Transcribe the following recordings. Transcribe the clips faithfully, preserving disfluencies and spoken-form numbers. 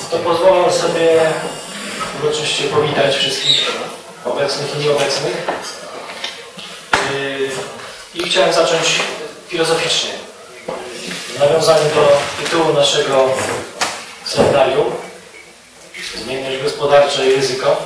to pozwolę sobie uroczyście powitać wszystkich obecnych i nieobecnych. I chciałem zacząć filozoficznie. W nawiązaniu do tytułu naszego seminarium Zmienność gospodarcza i ryzyko.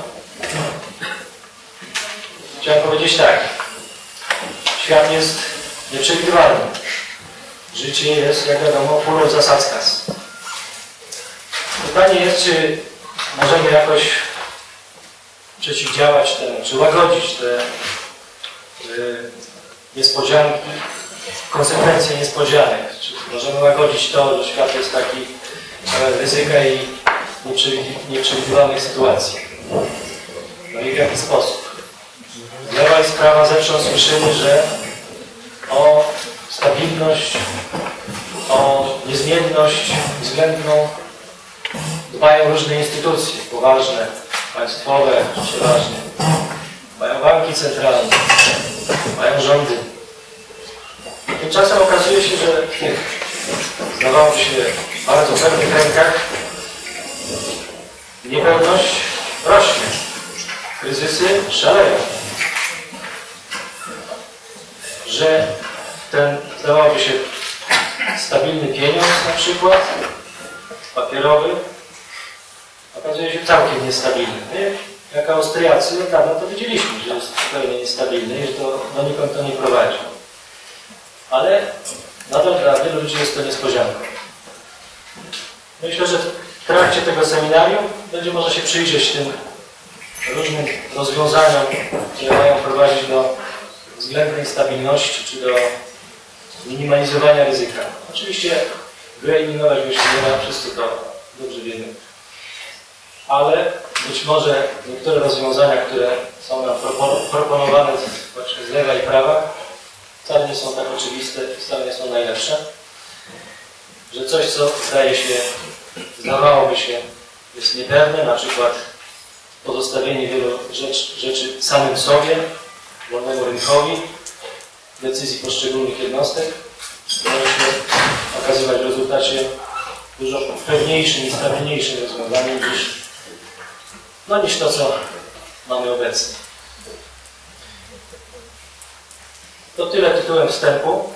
Chciałem powiedzieć tak. Świat jest nieprzewidywalny. Życie jest, jak wiadomo, furą zasadzkas. Pytanie jest, czy możemy jakoś przeciwdziałać temu, czy łagodzić te y, niespodzianki, konsekwencje niespodzianek. Czy możemy łagodzić to, że świat jest taki pełen ryzyka i nieprzewidywalnych sytuacji. No i w jaki sposób? Lewa i sprawa zewsząd słyszymy, że o stabilność, o niezmienność względną dbają różne instytucje, poważne, państwowe, przeważnie. Mają banki centralne, mają rządy. Tymczasem okazuje się, że w tych, zdawałoby się, bardzo pewnych rękach niepewność rośnie. Kryzysy szaleją. Że ten, zdawałoby się, stabilny pieniądz na przykład, papierowy, okazuje się całkiem niestabilny. My, jak Austriacy, od dawna to widzieliśmy, że jest zupełnie niestabilny i że to donikąd to nie prowadzi. Ale nadal dla wielu ludzi jest to niespodzianką. Myślę, że w trakcie tego seminarium będzie można się przyjrzeć tym różnym rozwiązaniom, które mają prowadzić do względnej stabilności, czy do minimalizowania ryzyka. Oczywiście wyeliminować go się nie da, wszyscy to dobrze wiemy. Ale być może niektóre rozwiązania, które są nam proponowane właśnie z lewa i prawa, wcale nie są tak oczywiste, wcale nie są najlepsze. Że coś, co zdaje się, zdawałoby się, jest niepewne, na przykład pozostawienie wielu rzecz, rzeczy samym sobie, wolnemu rynkowi, decyzji poszczególnych jednostek, może się okazywać w rezultacie dużo pewniejszym i stabilniejszym rozwiązaniem niż, no, niż to, co mamy obecnie. To tyle tytułem wstępu.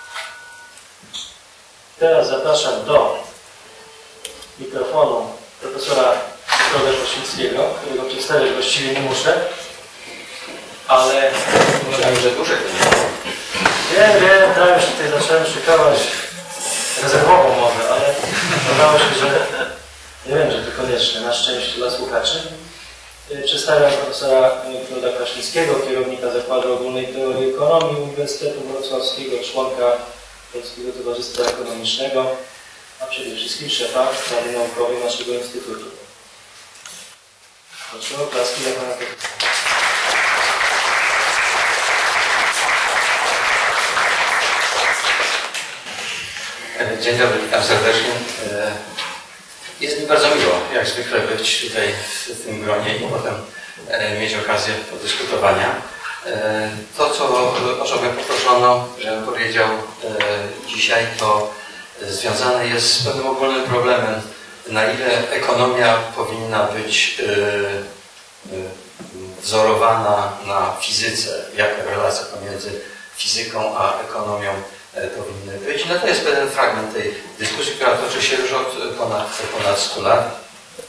Teraz zapraszam do mikrofonu profesora Piotra Kościńskiego, którego przedstawiać właściwie nie muszę, ale... Myślałem, że dłużej. Wiem, wiem, tak, już tutaj zacząłem szykować rezerwową mowę, ale okazało się, że nie wiem, że to konieczne, na szczęście dla słuchaczy. Przedstawiam profesora Piotra Kraśnickiego, kierownika Zakładu Ogólnej Teorii Ekonomii Uniwersytetu Wrocławskiego, członka Polskiego Towarzystwa Ekonomicznego, a przede wszystkim szefa Rady Naukowej naszego Instytutu. Proszę o klaski dla pana profesora. Dzień dobry, witam serdecznie. Jest mi bardzo miło, jak zwykle, być tutaj w tym gronie i potem mieć okazję podyskutowania. To, co, o co mnie poproszono, żebym powiedział dzisiaj, to związane jest z pewnym ogólnym problemem, na ile ekonomia powinna być wzorowana na fizyce, jaka relacja pomiędzy fizyką a ekonomią powinny być. No to jest pewien fragment tej dyskusji, która toczy się już od ponad, ponad stu lat.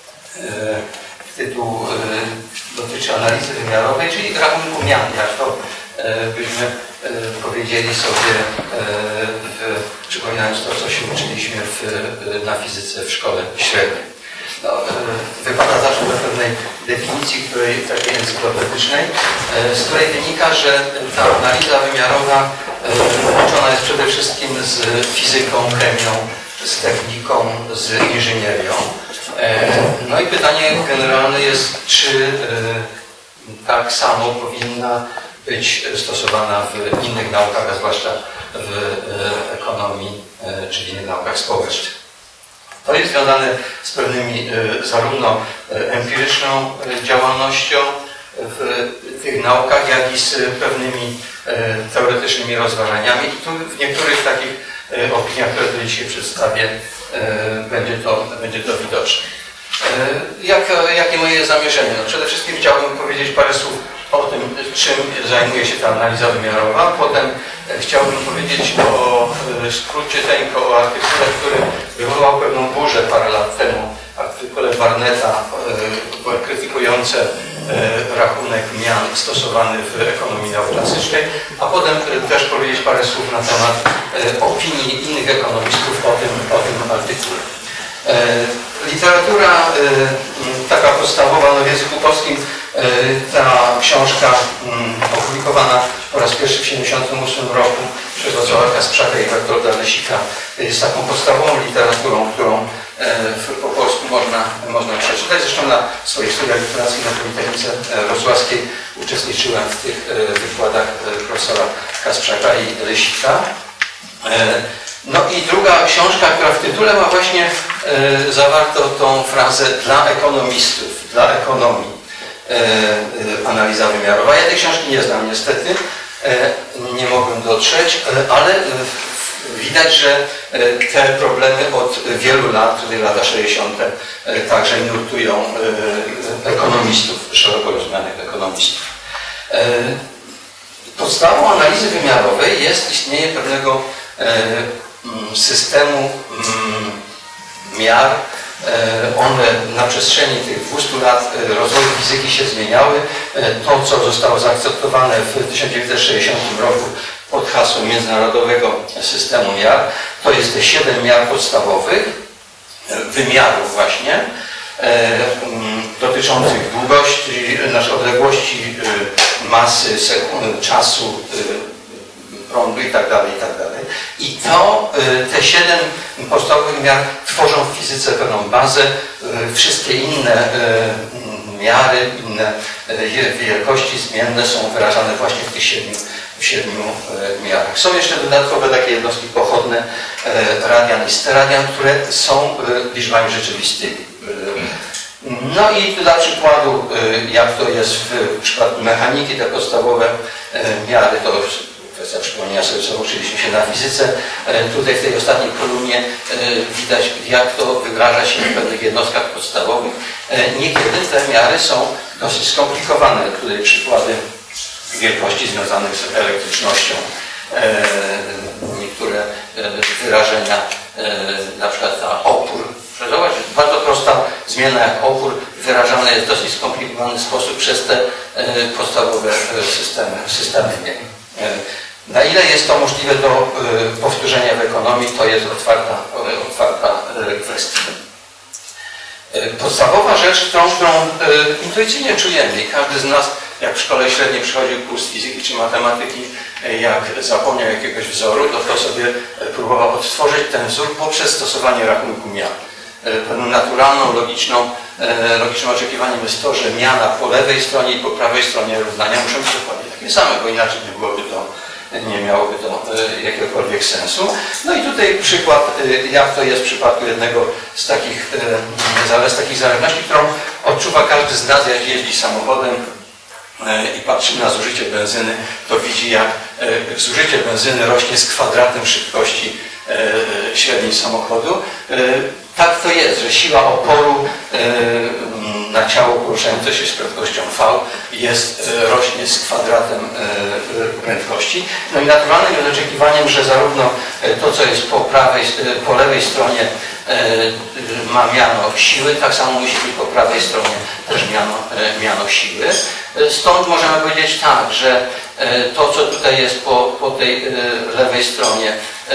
Tytuł dotyczy analizy wymiarowej, czyli rachunku mian, jak to byśmy powiedzieli sobie, w, przypominając to, co się uczyliśmy w, na fizyce w szkole średniej. No, wypada zawsze do pewnej definicji, której, takiej encyklopedycznej, z której wynika, że ta analiza wymiarowa połączona jest przede wszystkim z fizyką, chemią, z techniką, z inżynierią. No i pytanie generalne jest, czy tak samo powinna być stosowana w innych naukach, a zwłaszcza w ekonomii czy w innych naukach społecznych. To jest związane z pewnymi zarówno empiryczną działalnością w tych naukach, jak i z pewnymi teoretycznymi rozważaniami. I tu w niektórych takich opiniach, które tu dzisiaj przedstawię, będzie to, będzie to widoczne. Jak, jakie moje zamierzenie? No przede wszystkim chciałbym powiedzieć parę słów o tym, czym zajmuje się ta analiza wymiarowa. Potem chciałbym powiedzieć o skrócie tylko o artykule, który wywołał pewną burzę parę lat temu, artykule Barnetta krytykujące rachunek mian stosowany w ekonomii neoklasycznej, a potem też powiedzieć parę słów na temat opinii innych ekonomistów o tym, o tym artykule. Literatura taka podstawowa no w języku polskim, ta książka opublikowana po raz pierwszy w tysiąc dziewięćset siedemdziesiątym ósmym roku przez Wacława Kasprzaka i Bertolda Lesika jest taką podstawową literaturą, którą po polsku można, można przeczytać. Zresztą na swoich studiach literackich na Politechnice Wrocławskiej uczestniczyłem w tych wykładach profesora Kasprzaka i Lesika. No i druga książka, która w tytule ma właśnie e, zawarto tą frazę dla ekonomistów, dla ekonomii, e, e, analiza wymiarowa. Ja tej książki nie znam niestety, e, nie mogłem dotrzeć, e, ale e, widać, że e, te problemy od wielu lat, w lata sześćdziesiąte e, także nurtują e, ekonomistów, szeroko rozumianych ekonomistów. E, podstawą analizy wymiarowej jest istnienie pewnego e, systemu miar. One na przestrzeni tych dwustu lat rozwoju fizyki się zmieniały. To, co zostało zaakceptowane w tysiąc dziewięćset sześćdziesiątym roku pod hasłem Międzynarodowego Systemu Miar, to jest te siedem miar podstawowych, wymiarów właśnie, dotyczących długości, znaczy odległości, masy, czasu, prądu i tak dalej, i tak dalej. I to, te siedem podstawowych miar tworzą w fizyce pewną bazę. Wszystkie inne miary, inne wielkości zmienne są wyrażane właśnie w tych siedmiu, w siedmiu miarach. Są jeszcze dodatkowe takie jednostki pochodne, radian i steradian, które są liczbami rzeczywistymi. No i dla przykładu, jak to jest w przypadku mechaniki, te podstawowe miary, to kwestia przypomnienia sobie, co uczyliśmy się na fizyce. Tutaj w tej ostatniej kolumnie widać, jak to wyraża się w pewnych jednostkach podstawowych. Niekiedy te miary są dosyć skomplikowane. Tutaj przykłady wielkości związanych z elektrycznością. Niektóre wyrażenia, na przykład ta opór. Zobacz, bardzo prosta zmiana jak opór wyrażana jest w dosyć skomplikowany sposób przez te podstawowe systemy, systemy miar. Na ile jest to możliwe do y, powtórzenia w ekonomii, to jest otwarta, y, otwarta y, kwestia. Y, podstawowa rzecz, którą, którą y, intuicyjnie czujemy i każdy z nas, jak w szkole średniej przychodził kurs fizyki czy matematyki, y, jak zapomniał jakiegoś wzoru, to, to sobie próbował odtworzyć ten wzór poprzez stosowanie rachunku miar. Y, pewną naturalną, logiczną, y, logicznym oczekiwaniem jest to, że miana po lewej stronie i po prawej stronie równania muszą być dokładnie takie same, bo inaczej nie byłoby to nie miałoby to jakiegokolwiek sensu. No i tutaj przykład, jak to jest w przypadku jednego z takich, z takich zależności, którą odczuwa każdy z nas, jak jeździ samochodem i patrzy na zużycie benzyny, to widzi, jak zużycie benzyny rośnie z kwadratem szybkości średniej samochodu. Tak to jest, że siła oporu na ciało poruszające się z prędkością V jest, rośnie z kwadratem prędkości. No i naturalnym jest oczekiwaniem, że zarówno to, co jest po prawej, po lewej stronie ma miano siły, tak samo musi być po prawej stronie też miano, miano siły. Stąd możemy powiedzieć tak, że to, co tutaj jest po, po tej lewej stronie,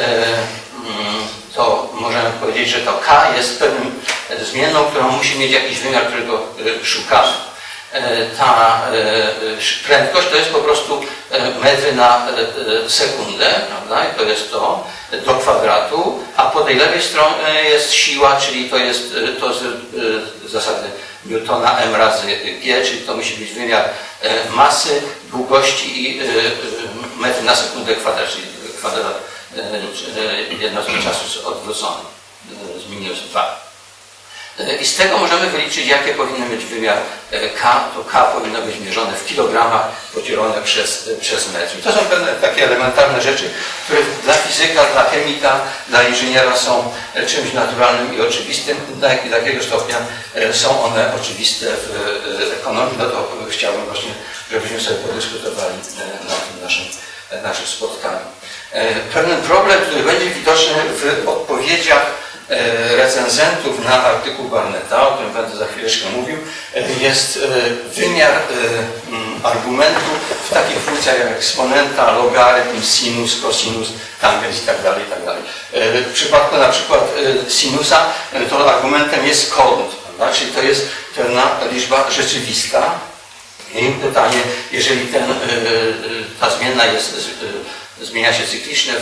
to możemy powiedzieć, że to K jest pewnym zmienną, którą musi mieć jakiś wymiar, którego szukamy. Ta prędkość to jest po prostu metry na sekundę, prawda? I to jest to do kwadratu, a po tej lewej stronie jest siła, czyli to jest to z zasady Newtona m razy g, czyli to musi być wymiar masy, długości i metry na sekundę kwadrat, czyli kwadrat jednostki czasu odwrócony z minus dwa. I z tego możemy wyliczyć, jakie powinny mieć wymiar K. To K powinno być mierzone w kilogramach podzielone przez, przez metr. I to są pewne takie elementarne rzeczy, które dla fizyka, dla chemika, dla inżyniera są czymś naturalnym i oczywistym. Do jakiego stopnia są one oczywiste w ekonomii, no to chciałbym właśnie, żebyśmy sobie podyskutowali na tym naszym, naszym spotkaniu. Pewien problem, który będzie widoczny w odpowiedziach recenzentów na artykuł Barnetta, o którym będę za chwileczkę mówił, jest wymiar argumentu w takich funkcjach jak eksponenta, logarytm, sinus, cosinus, tangens itd. itd. W przypadku na przykład sinusa to argumentem jest kąt, prawda? Czyli to jest pewna liczba rzeczywista. I pytanie, jeżeli ten, ta zmienna jest, zmienia się cyklicznie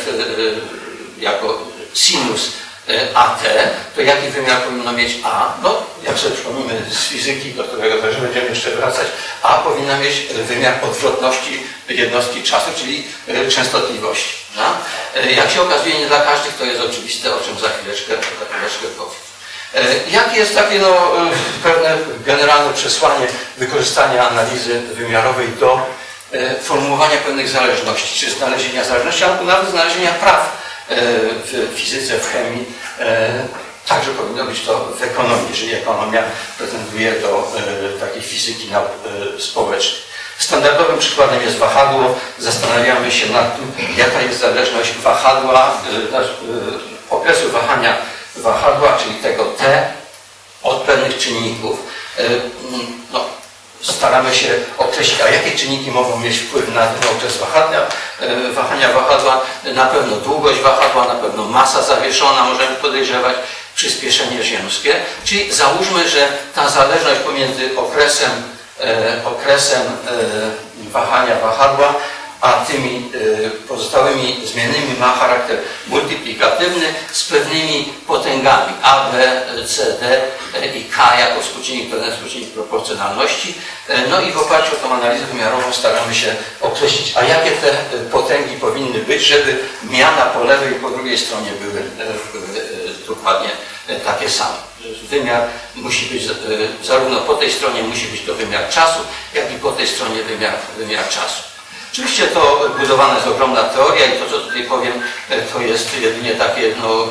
jako sinus A T, to jaki wymiar powinno mieć A? No, jak sobie przypomnimy z fizyki, do którego też będziemy jeszcze wracać, A powinna mieć wymiar odwrotności jednostki czasu, czyli częstotliwości. No? Jak się okazuje, nie dla każdych to jest oczywiste, o czym za chwileczkę, za chwileczkę powiem. Jakie jest takie no, pewne generalne przesłanie wykorzystania analizy wymiarowej do formułowania pewnych zależności, czy znalezienia zależności, albo nawet znalezienia praw w fizyce, w chemii. Także powinno być to w ekonomii, jeżeli ekonomia pretenduje do takiej fizyki nauk społecznych. Standardowym przykładem jest wahadło. Zastanawiamy się nad tym, jaka jest zależność wahadła, okresu wahania wahadła, czyli tego T, od pewnych czynników. No, staramy się określić, a jakie czynniki mogą mieć wpływ na ten okres wahania, wahania wahadła. Na pewno długość wahadła, na pewno masa zawieszona, możemy podejrzewać, przyspieszenie ziemskie. Czyli załóżmy, że ta zależność pomiędzy okresem, okresem wahania wahadła a tymi pozostałymi zmiennymi ma charakter multiplikatywny z pewnymi potęgami A, B, C, D i K jako współczynnik, pewien współczynnik proporcjonalności. No i w oparciu o tą analizę wymiarową staramy się określić, a jakie te potęgi powinny być, żeby miana po lewej i po drugiej stronie były dokładnie takie same. Wymiar musi być, zarówno po tej stronie musi być to wymiar czasu, jak i po tej stronie wymiar, wymiar czasu. Oczywiście to budowana jest ogromna teoria i to, co tutaj powiem, to jest jedynie takie no,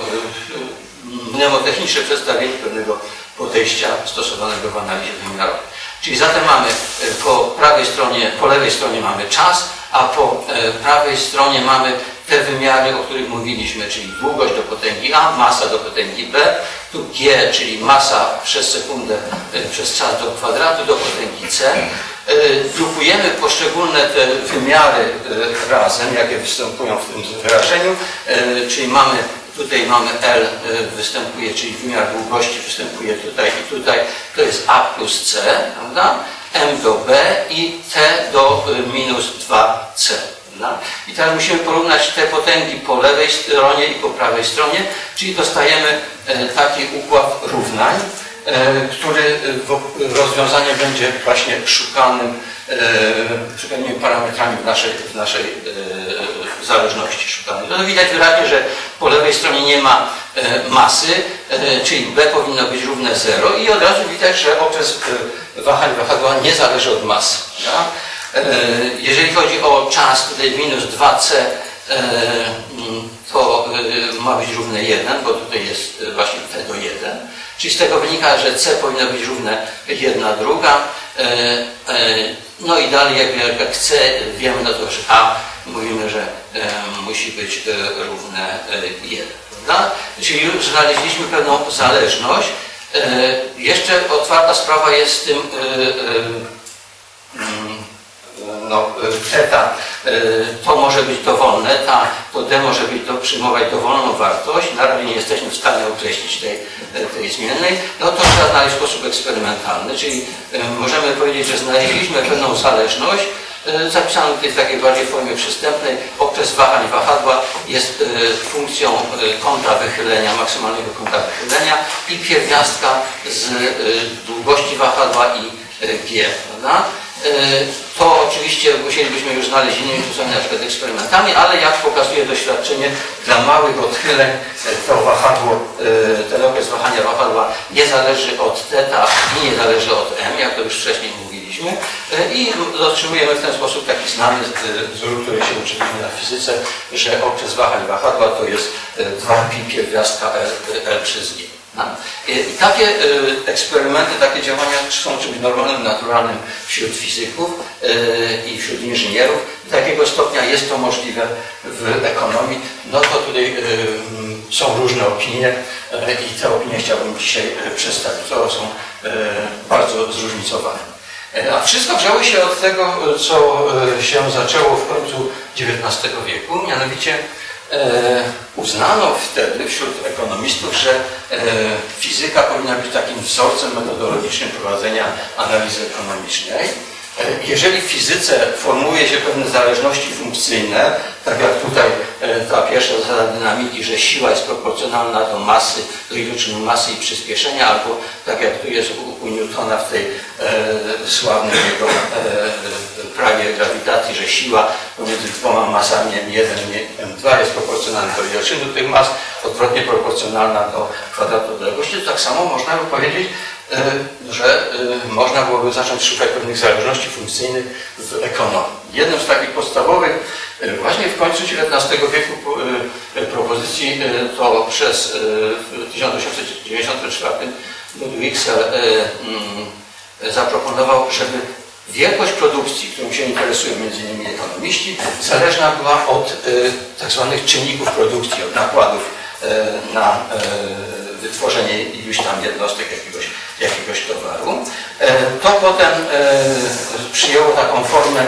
mnemotechniczne przedstawienie pewnego podejścia stosowanego w analizie wymiarowej. Czyli zatem mamy po prawej stronie, po lewej stronie mamy czas, a po prawej stronie mamy te wymiary, o których mówiliśmy, czyli długość do potęgi A, masa do potęgi B, tu G, czyli masa przez sekundę przez czas do kwadratu do potęgi C. Grupujemy poszczególne te wymiary razem, jakie występują w tym wyrażeniu, czyli mamy, tutaj mamy L występuje, czyli wymiar długości występuje tutaj i tutaj, to jest A plus C, prawda? M do B i T do minus dwa C. I teraz musimy porównać te potęgi po lewej stronie i po prawej stronie, czyli dostajemy taki układ równań, który rozwiązanie będzie właśnie szukanym, szukanymi parametrami w naszej, w naszej zależności szukanej. No widać wyraźnie, że po lewej stronie nie ma masy, czyli B powinno być równe zero i od razu widać, że okres wahań wahadła nie zależy od masy. Ja? Jeżeli chodzi o czas, tutaj minus dwa C, to ma być równe jeden, bo tutaj jest właśnie T do jeden. Czyli z tego wynika, że C powinno być równe jedna druga. No i dalej, jak, jak C wiemy, no to już A mówimy, że musi być równe jeden. Prawda? Czyli już znaleźliśmy pewną zależność. Jeszcze otwarta sprawa jest z tym no, θ, to może być dowolne, ta, to D może być do, przyjmować dowolną wartość, na razie nie jesteśmy w stanie określić tej, tej zmiennej, no to trzeba znaleźć w sposób eksperymentalny, czyli możemy powiedzieć, że znaleźliśmy pewną zależność, zapisaną tutaj w takiej bardziej formie przystępnej. Okres wahań wahadła jest funkcją kąta wychylenia, maksymalnego kąta wychylenia i pierwiastka z długości wahadła i G, prawda? To oczywiście musielibyśmy już znaleźć innymi sposobami, na przykład eksperymentami, ale jak pokazuje doświadczenie, dla małych odchyleń to wahadło, ten okres wahania wahadła nie zależy od θ i nie zależy od m, jak to już wcześniej mówiliśmy, i otrzymujemy w ten sposób taki znany wzór, który się uczyliśmy na fizyce, że okres wahań wahadła to jest dwa pi pierwiastka L przez G. I takie eksperymenty, takie działania są czymś normalnym, naturalnym wśród fizyków i wśród inżynierów. Do takiego stopnia jest to możliwe w ekonomii. No to tutaj są różne opinie i te opinie chciałbym dzisiaj przedstawić. To są bardzo zróżnicowane. A wszystko wzięło się od tego, co się zaczęło w końcu dziewiętnastego wieku, mianowicie uznano wtedy wśród ekonomistów, że fizyka powinna być takim wzorcem metodologicznym prowadzenia analizy ekonomicznej. Jeżeli w fizyce formułuje się pewne zależności funkcyjne, tak jak tutaj ta pierwsza zasada dynamiki, że siła jest proporcjonalna do masy, do iloczynu masy i przyspieszenia, albo tak jak tu jest u, u Newtona w tej e, sławnym jego e, prawie grawitacji, że siła pomiędzy dwoma masami M jeden i M dwa jest proporcjonalna do iloczynu tych mas, odwrotnie proporcjonalna do kwadratu odległości. To tak samo można by powiedzieć, że można byłoby zacząć szukać pewnych zależności funkcyjnych w ekonomii. Jednym z takich podstawowych, właśnie w końcu dziewiętnastego wieku propozycji, to przez w tysiąc osiemset dziewięćdziesiątym czwartym Ludwig Wicksell zaproponował, żeby wielkość produkcji, którą się interesują między innymi ekonomiści, zależna była od tak zwanych czynników produkcji, od nakładów na wytworzenie iluś tam jednostek jakiegoś, jakiegoś towaru. To potem przyjęło taką formę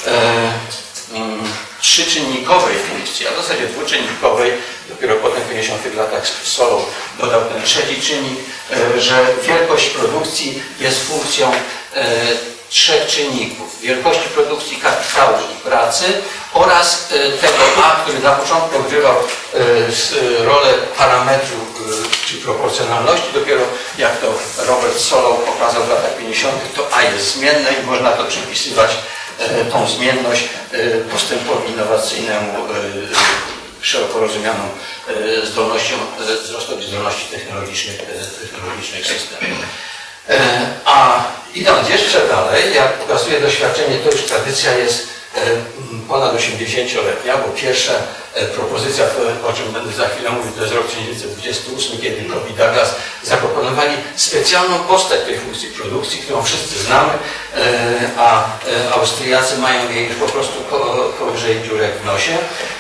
trzyczynnikowej funkcji, a w zasadzie dwuczynnikowej. Dopiero potem w pięćdziesiątych latach Solow dodał ten trzeci czynnik, że wielkość produkcji jest funkcją trzech czynników. Wielkości produkcji kapitału i pracy oraz tego A, który na początku odgrywał rolę parametru czy proporcjonalności. Dopiero jak to Robert Solow pokazał w latach pięćdziesiątych, to A jest zmienne i można to przypisywać, tą zmienność, postępowi innowacyjnemu, szeroko rozumianą zdolnością, wzrostowi zdolności technologicznych, technologicznych systemów. A idąc jeszcze dalej, jak pokazuje doświadczenie, to już tradycja jest ponad osiemdziesięcioletnia, bo pierwsza propozycja, to, o czym będę za chwilę mówił, to jest rok tysiąc dziewięćset dwudziesty ósmy, kiedy Koch i Douglas zaproponowali specjalną postać tej funkcji produkcji, którą wszyscy znamy, a Austriacy mają jej po prostu powyżej dziurek w nosie.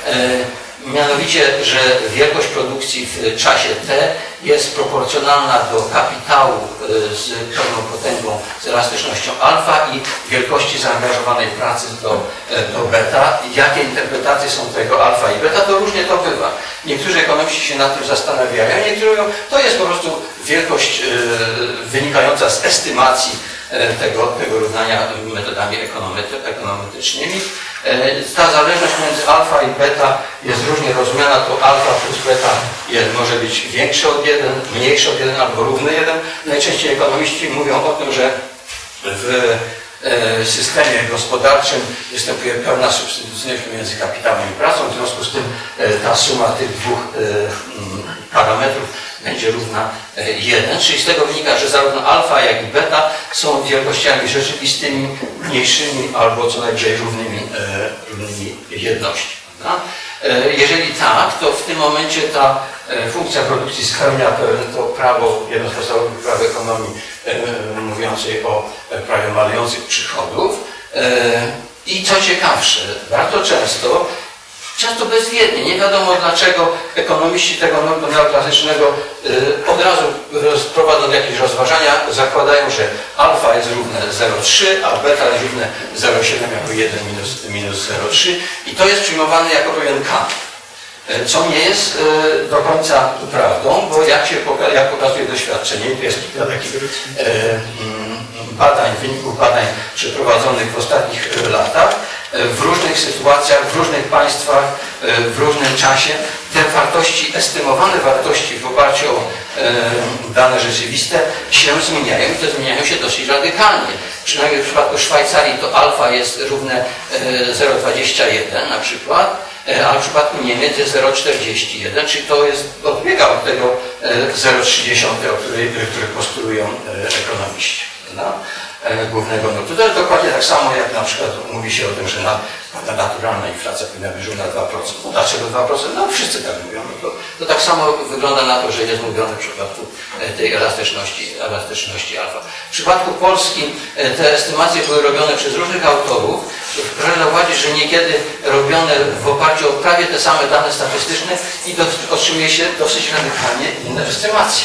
Mianowicie, że wielkość produkcji w czasie T jest proporcjonalna do kapitału z pełną potęgą, z elastycznością alfa i wielkości zaangażowanej pracy do, do beta. Jakie interpretacje są tego alfa i beta, to różnie to bywa. Niektórzy ekonomiści się nad tym zastanawiają, niektórzy mówią, to jest po prostu wielkość wynikająca z estymacji tego, tego równania metodami ekonometrycznymi. Ta zależność między alfa i beta jest różnie rozumiana, to alfa plus beta jest, może być większe od jeden, mniejsze od jeden albo równy jeden. Najczęściej ekonomiści mówią o tym, że w systemie gospodarczym występuje pełna substytucyjność między kapitałem i pracą, w związku z tym ta suma tych dwóch parametrów będzie równa jeden, czyli z tego wynika, że zarówno alfa, jak i beta są wielkościami rzeczywistymi, mniejszymi albo co najwyżej równymi, równymi jedności. Jeżeli tak, to w tym momencie ta funkcja produkcji spełnia to prawo, jedno z podstawowych praw ekonomii mówiącej o prawie malejących przychodów. I co ciekawsze, bardzo często, często bezwiednie, nie wiadomo dlaczego ekonomiści tego neoklasycznego od razu prowadzą jakieś rozważania, zakładają, że alfa jest równe zero przecinek trzy, a beta jest równe zero przecinek siedem jako jeden minus zero przecinek trzy i to jest przyjmowane jako pewien kant. Co nie jest do końca prawdą, bo jak, się, jak pokazuje doświadczenie, to jest kilka takich badań, wyników badań przeprowadzonych w ostatnich latach, w różnych sytuacjach, w różnych państwach, w różnym czasie te wartości, estymowane wartości w oparciu o dane rzeczywiste się zmieniają i to zmieniają się dosyć radykalnie. Przynajmniej w przypadku Szwajcarii to alfa jest równe zero przecinek dwadzieścia jeden na przykład, a w przypadku Niemiec jest zero przecinek czterdzieści jeden, czyli to jest, odbiega od tego zero przecinek trzy, o której, który postulują ekonomiści. No? Głównego nurtu. To jest dokładnie tak samo, jak na przykład mówi się o tym, że na, na naturalna inflacja powinna być równa dwa procent. No dlaczego dwa procent? No wszyscy tak mówią. No to, to tak samo wygląda na to, że jest mówione w przypadku tej elastyczności, elastyczności alfa. W przypadku Polski te estymacje były robione przez różnych autorów. Proszę zauważyć, że niekiedy robione w oparciu o prawie te same dane statystyczne i do, otrzymuje się dosyć radykalnie inne estymacje.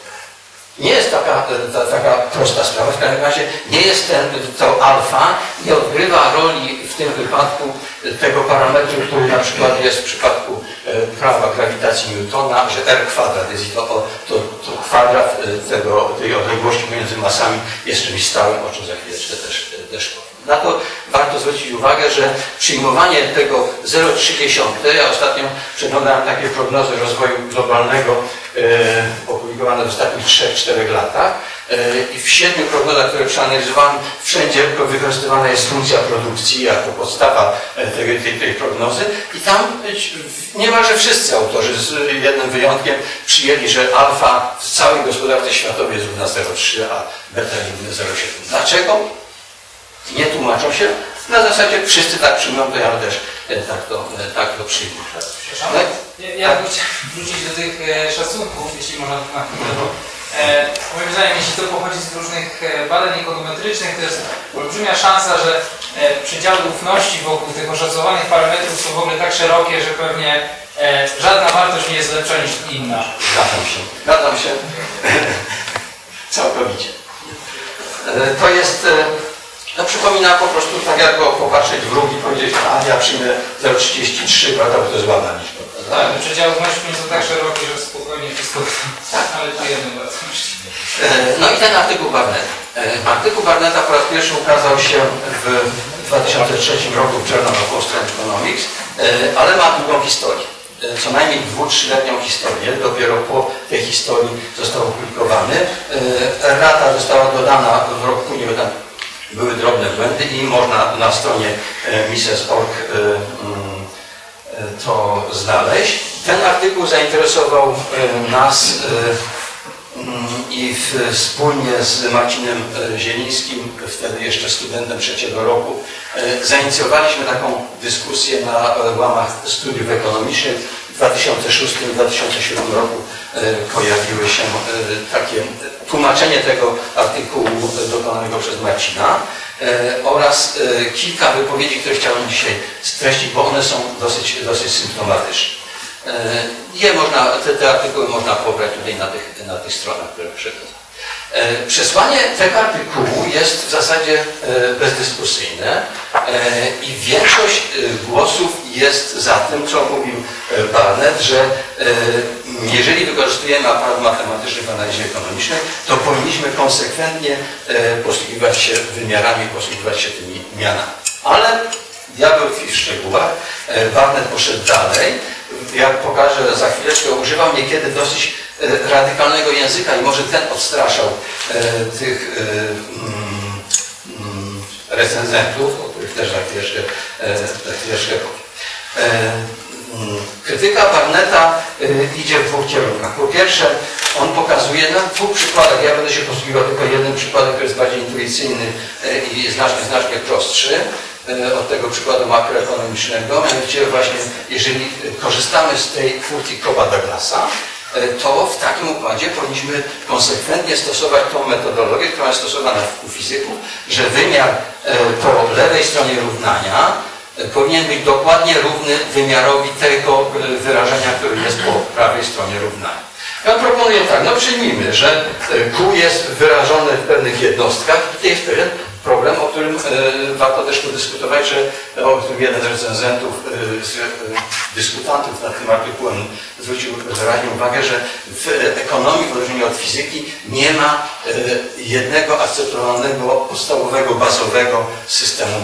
Nie jest taka, ta, taka prosta sprawa, w każdym razie nie jest ten, to alfa, nie odgrywa roli w tym wypadku tego parametru, który na przykład jest w przypadku prawa grawitacji Newtona, że R kwadrat jest to, to, to kwadrat tego, tej odległości między masami jest czymś stałym, o czym za chwileczkę też, też powiem. Na to warto zwrócić uwagę, że przyjmowanie tego zero przecinek trzy, ja ostatnio przeglądałem takie prognozy rozwoju globalnego e, opublikowane w ostatnich trzech czterech latach e, i w siedmiu prognozach, które przeanalizowałem, wszędzie wykorzystywana jest funkcja produkcji jako podstawa tej, tej, tej prognozy i tam niemalże wszyscy autorzy, z jednym wyjątkiem, przyjęli, że alfa w całej gospodarce światowej jest równa zero przecinek trzy, a beta równa zero przecinek siedem. Dlaczego? Nie tłumaczą się. Na zasadzie wszyscy tak przyjmują, to ja też tak to, tak to przyjmę. Przepraszam. Ja, ja tak. Chciałem wrócić do tych e, szacunków, jeśli można na chwilę, bo e, moim zdaniem, jeśli to pochodzi z różnych badań ekonometrycznych, to jest olbrzymia szansa, że e, przedziały ufności wokół tych oszacowanych parametrów są w ogóle tak szerokie, że pewnie e, żadna wartość nie jest lepsza niż inna. Zgadzam się. Zgadzam się. Całkowicie. E, to jest... E, No przypomina po prostu tak jak go popatrzeć w róg i powiedzieć, a ja przyjmę zero przecinek trzydzieści trzy, prawda, bo to jest ładna liczba. Tak, przedziały ufności są tak szerokie, że spokojnie wszystko tak, ale czujemy wartości. No i ten artykuł Barnetta. Artykuł Barnetta po raz pierwszy ukazał się w dwa tysiące trzecim roku w Journal of Austrian Economics, ale ma długą historię. Co najmniej dwu, trzyletnią historię. Dopiero po tej historii został opublikowany. Rata została dodana w roku później, bo tam były drobne błędy i można na stronie mises kropka org to znaleźć. Ten artykuł zainteresował nas i wspólnie z Marcinem Zielińskim, wtedy jeszcze studentem trzeciego roku, zainicjowaliśmy taką dyskusję na łamach studiów ekonomicznych. W dwa tysiące szóstym i dwa tysiące siódmym roku pojawiły się takie tłumaczenie tego artykułu dokonanego przez Marcina oraz kilka wypowiedzi, które chciałem dzisiaj streścić, bo one są dosyć, dosyć symptomatyczne. Je można, te, te artykuły można pobrać tutaj na tych, na tych stronach, które przekazałem. Przesłanie tego artykułu jest w zasadzie bezdyskusyjne i większość głosów jest za tym, co mówił Barnett, że jeżeli wykorzystujemy aparat matematyczny w analizie ekonomicznej, to powinniśmy konsekwentnie posługiwać się wymiarami, posługiwać się tymi mianami. Ale diabeł tkwi w szczegółach. Barnett poszedł dalej. Jak pokażę za chwileczkę, używam niekiedy dosyć radykalnego języka i może ten odstraszał tych recenzentów, o których też za chwileczkę, za chwileczkę powiem. Krytyka Barnetta idzie w dwóch kierunkach. Po pierwsze, on pokazuje na dwóch przykładach, ja będę się posługiwał tylko jednym przykładem, który jest bardziej intuicyjny i znacznie, znacznie prostszy od tego przykładu makroekonomicznego. Mianowicie właśnie, jeżeli korzystamy z tej funkcji Cobb-Douglasa, to w takim układzie powinniśmy konsekwentnie stosować tą metodologię, która jest stosowana u fizyków, że wymiar po lewej stronie równania powinien być dokładnie równy wymiarowi tego wyrażenia, który jest po prawej stronie równania. Ja proponuję tak, no przyjmijmy, że Q jest wyrażone w pewnych jednostkach i tutaj jest pewien problem, o którym e, warto też podyskutować, że o którym jeden z recenzentów, e, z e, dyskutantów nad tym artykułem zwrócił wyraźnie uwagę, że w ekonomii, w odróżnieniu od fizyki, nie ma e, jednego akceptowalnego, podstawowego, bazowego systemu miar.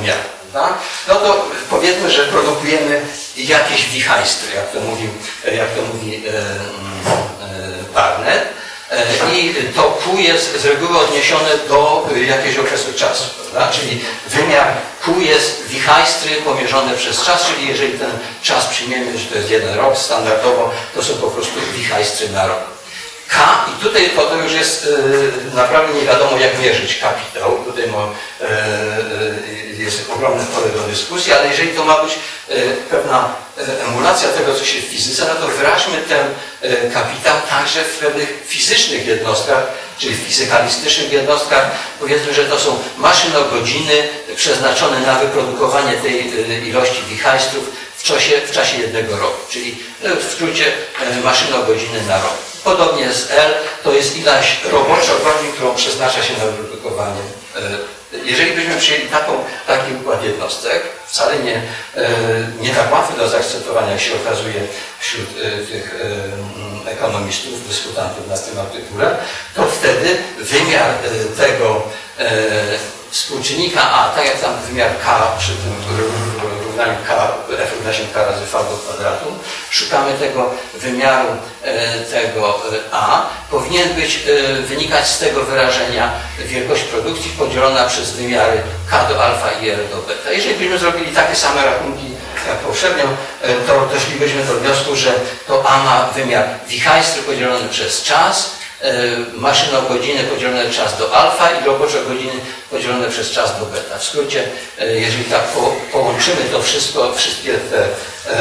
prawda? No to powiedzmy, że produkujemy jakieś wichajstry, jak to mówi, jak to mówi e, e, Barnett. I to Q jest z reguły odniesione do jakiegoś okresu czasu, prawda? Czyli wymiar Q jest wichajstry pomierzone przez czas, czyli jeżeli ten czas przyjmiemy, że to jest jeden rok standardowo, to są po prostu wichajstry na rok. K, i tutaj potem już jest e, naprawdę nie wiadomo, jak mierzyć kapitał. Tutaj mo, e, e, jest ogromne pole do dyskusji, ale jeżeli to ma być e, pewna emulacja tego, co się w fizyce, no to wyraźmy ten e, kapitał także w pewnych fizycznych jednostkach, czyli w fizykalistycznych jednostkach. Powiedzmy, że to są maszynogodziny przeznaczone na wyprodukowanie tej e, ilości wichajstrów w czasie, w czasie jednego roku, czyli e, w skrócie e, maszynogodziny na rok. Podobnie z L, to jest ilość robocza godzin, którą przeznacza się na wyprodukowanie. Jeżeli byśmy przyjęli taką, taki układ jednostek, wcale nie, nie tak łatwy do zaakceptowania, jak się okazuje wśród tych ekonomistów, dyskutantów na tym artykule, to wtedy wymiar tego współczynnika A, tak jak tam wymiar K przy tym równaniu K, F równa się K razy V do kwadratu, szukamy tego wymiaru e, tego A, powinien być, e, wynikać z tego wyrażenia wielkość produkcji podzielona przez wymiary K do alfa i R do beta. Jeżeli byśmy zrobili takie same rachunki jak poprzednio, e, to doszlibyśmy do wniosku, że to A ma wymiar wichajstry podzielony przez czas, maszynogodziny podzielone czas do alfa i roboczo-godziny podzielone przez czas do beta. W skrócie, jeżeli tak po, połączymy to wszystko, wszystkie te e,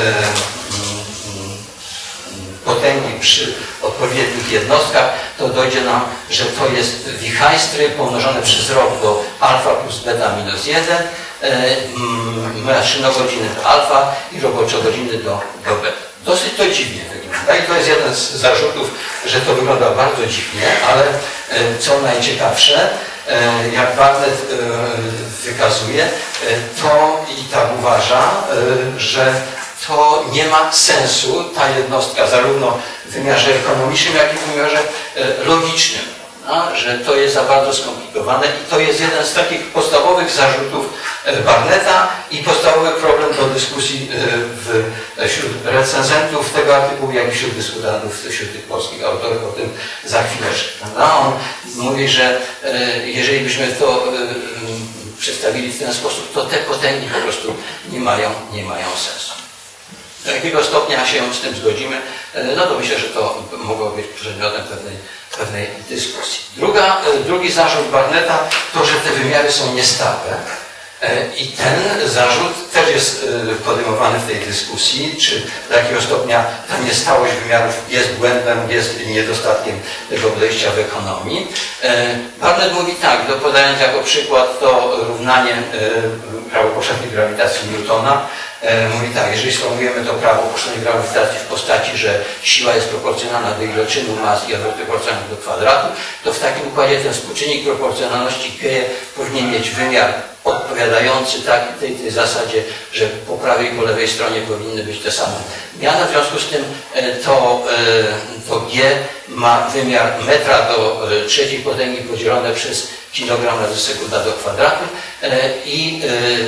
potęgi przy odpowiednich jednostkach, to dojdzie nam, że to jest wichajstry pomnożone przez rok do alfa plus beta minus jeden, e, maszynogodziny do alfa i roboczo-godziny do, do beta. Dosyć to dziwnie wygląda i to jest jeden z zarzutów, że to wygląda bardzo dziwnie, ale co najciekawsze, jak Barnett wykazuje, to i tak uważa, że to nie ma sensu, ta jednostka, zarówno w wymiarze ekonomicznym, jak i w wymiarze logicznym. A, że to jest za bardzo skomplikowane i to jest jeden z takich podstawowych zarzutów Barnetta i podstawowy problem do dyskusji w, wśród recenzentów tego artykułu, jak i wśród dyskutantów, wśród tych polskich autorów, o tym za chwileczkę. No, on mówi, że jeżeli byśmy to przedstawili w ten sposób, to te potęgi po prostu nie mają, nie mają sensu. Do jakiego stopnia się z tym zgodzimy, no to myślę, że to mogło być przedmiotem pewnej, pewnej dyskusji. Druga, drugi zarzut Barnetta to, że te wymiary są niestałe. I ten zarzut też jest podejmowany w tej dyskusji, czy do jakiego stopnia ta niestałość wymiarów jest błędem, jest niedostatkiem tego podejścia w ekonomii. Barnett mówi tak, podając jako przykład to równanie prawo powszechnej grawitacji Newtona, mówi tak, jeżeli sformułujemy to prawo powszechnej grawitacji w postaci, że siła jest proporcjonalna do iloczynu mas i odwrotnie proporcjonalna do kwadratu, to w takim układzie ten współczynnik proporcjonalności G powinien mieć wymiar odpowiadający tak, tej, tej zasadzie, że po prawej i po lewej stronie powinny być te same miana. W związku z tym to, to G ma wymiar metra do trzeciej potęgi podzielone przez kilogram razy sekunda do kwadratu i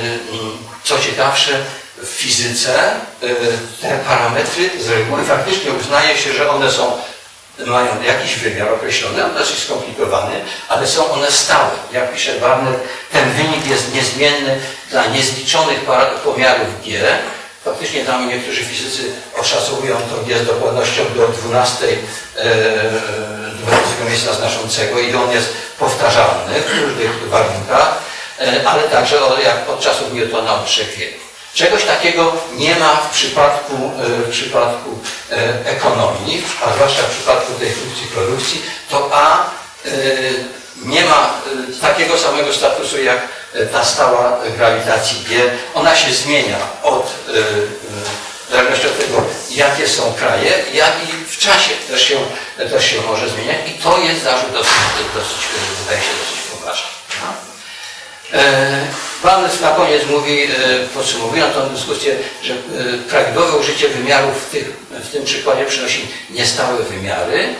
co ciekawsze, w fizyce te parametry z reguły faktycznie uznaje się, że one są, mają jakiś wymiar określony, on dosyć skomplikowany, ale są one stałe. Jak pisze Barnett, ten wynik jest niezmienny dla niezliczonych pomiarów G. Faktycznie tam niektórzy fizycy oszacowują to G z dokładnością do dwunastej miejsca znaczącego i on jest powtarzalny w różnych warunkach, ale także jak od czasów Newtona od trzech wieków. Czegoś takiego nie ma w przypadku, w przypadku ekonomii, a zwłaszcza w przypadku tej funkcji produkcji, to A nie ma takiego samego statusu jak ta stała grawitacji G. Ona się zmienia od, w zależności od tego, jakie są kraje, jak i w czasie też się, też się może zmieniać i to jest zarzut dosyć, dosyć wydaje się dosyć poważny. Barnett na koniec mówi, podsumowując tę dyskusję, że prawidłowe użycie wymiarów w, tych, w tym przykładzie przynosi niestałe wymiary.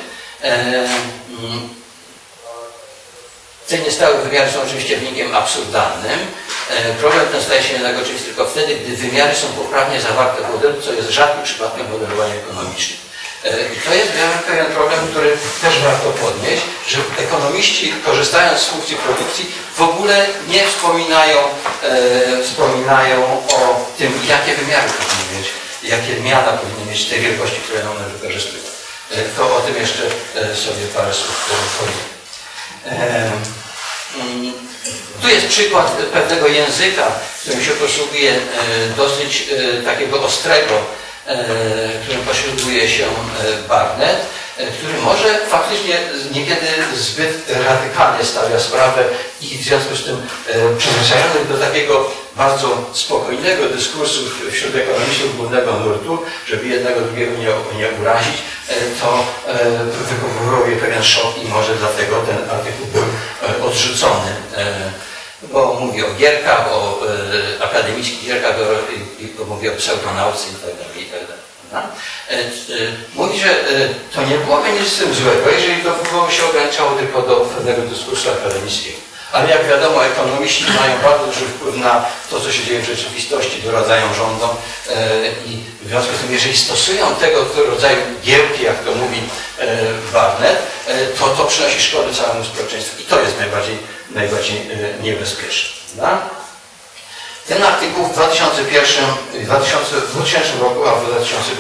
Te niestałe wymiary są oczywiście wynikiem absurdalnym Problem ten staje się jednak oczywisty tylko wtedy, gdy wymiary są poprawnie zawarte w modelu, co jest rzadkim przypadkiem w modelowaniu ekonomicznym. I to jest pewien problem, który też warto podnieść, że ekonomiści, korzystając z funkcji produkcji, w ogóle nie wspominają, e, wspominają o tym, jakie wymiary powinny mieć, jakie miana powinny mieć tej wielkości, które one wykorzystują. E, to o tym jeszcze e, sobie parę słów powiem. E, mm, tu jest przykład pewnego języka, którym się posługuje e, dosyć e, takiego ostrego, którym posługuje się Barnett, który może faktycznie niekiedy zbyt radykalnie stawia sprawę i w związku z tym przyzwyczajony do takiego bardzo spokojnego dyskursu wśród ekonomistów głównego nurtu, żeby jednego drugiego nie, nie urazić, to wywołuje pewien szok i może dlatego ten artykuł był odrzucony. Bo mówi o gierkach, o e, akademickich gierkach, i, i, mówi o pseudonauce itd. itd. No? E, e, mówi, że e, to nie byłoby nic z tym złego, jeżeli to było się ograniczało tylko do pewnego dyskursu akademickiego. Ale jak wiadomo, ekonomiści mają bardzo duży wpływ na to, co się dzieje w rzeczywistości, doradzają rządom e, i w związku z tym, jeżeli stosują tego rodzaju gierki, jak to mówi e, Barnett, e, to to przynosi szkody całemu społeczeństwu i to jest najbardziej, najbardziej e, niebezpieczne. No? Ten artykuł w dwa tysiące pierwszym, dwa tysięcznym roku, a w dwa tysiące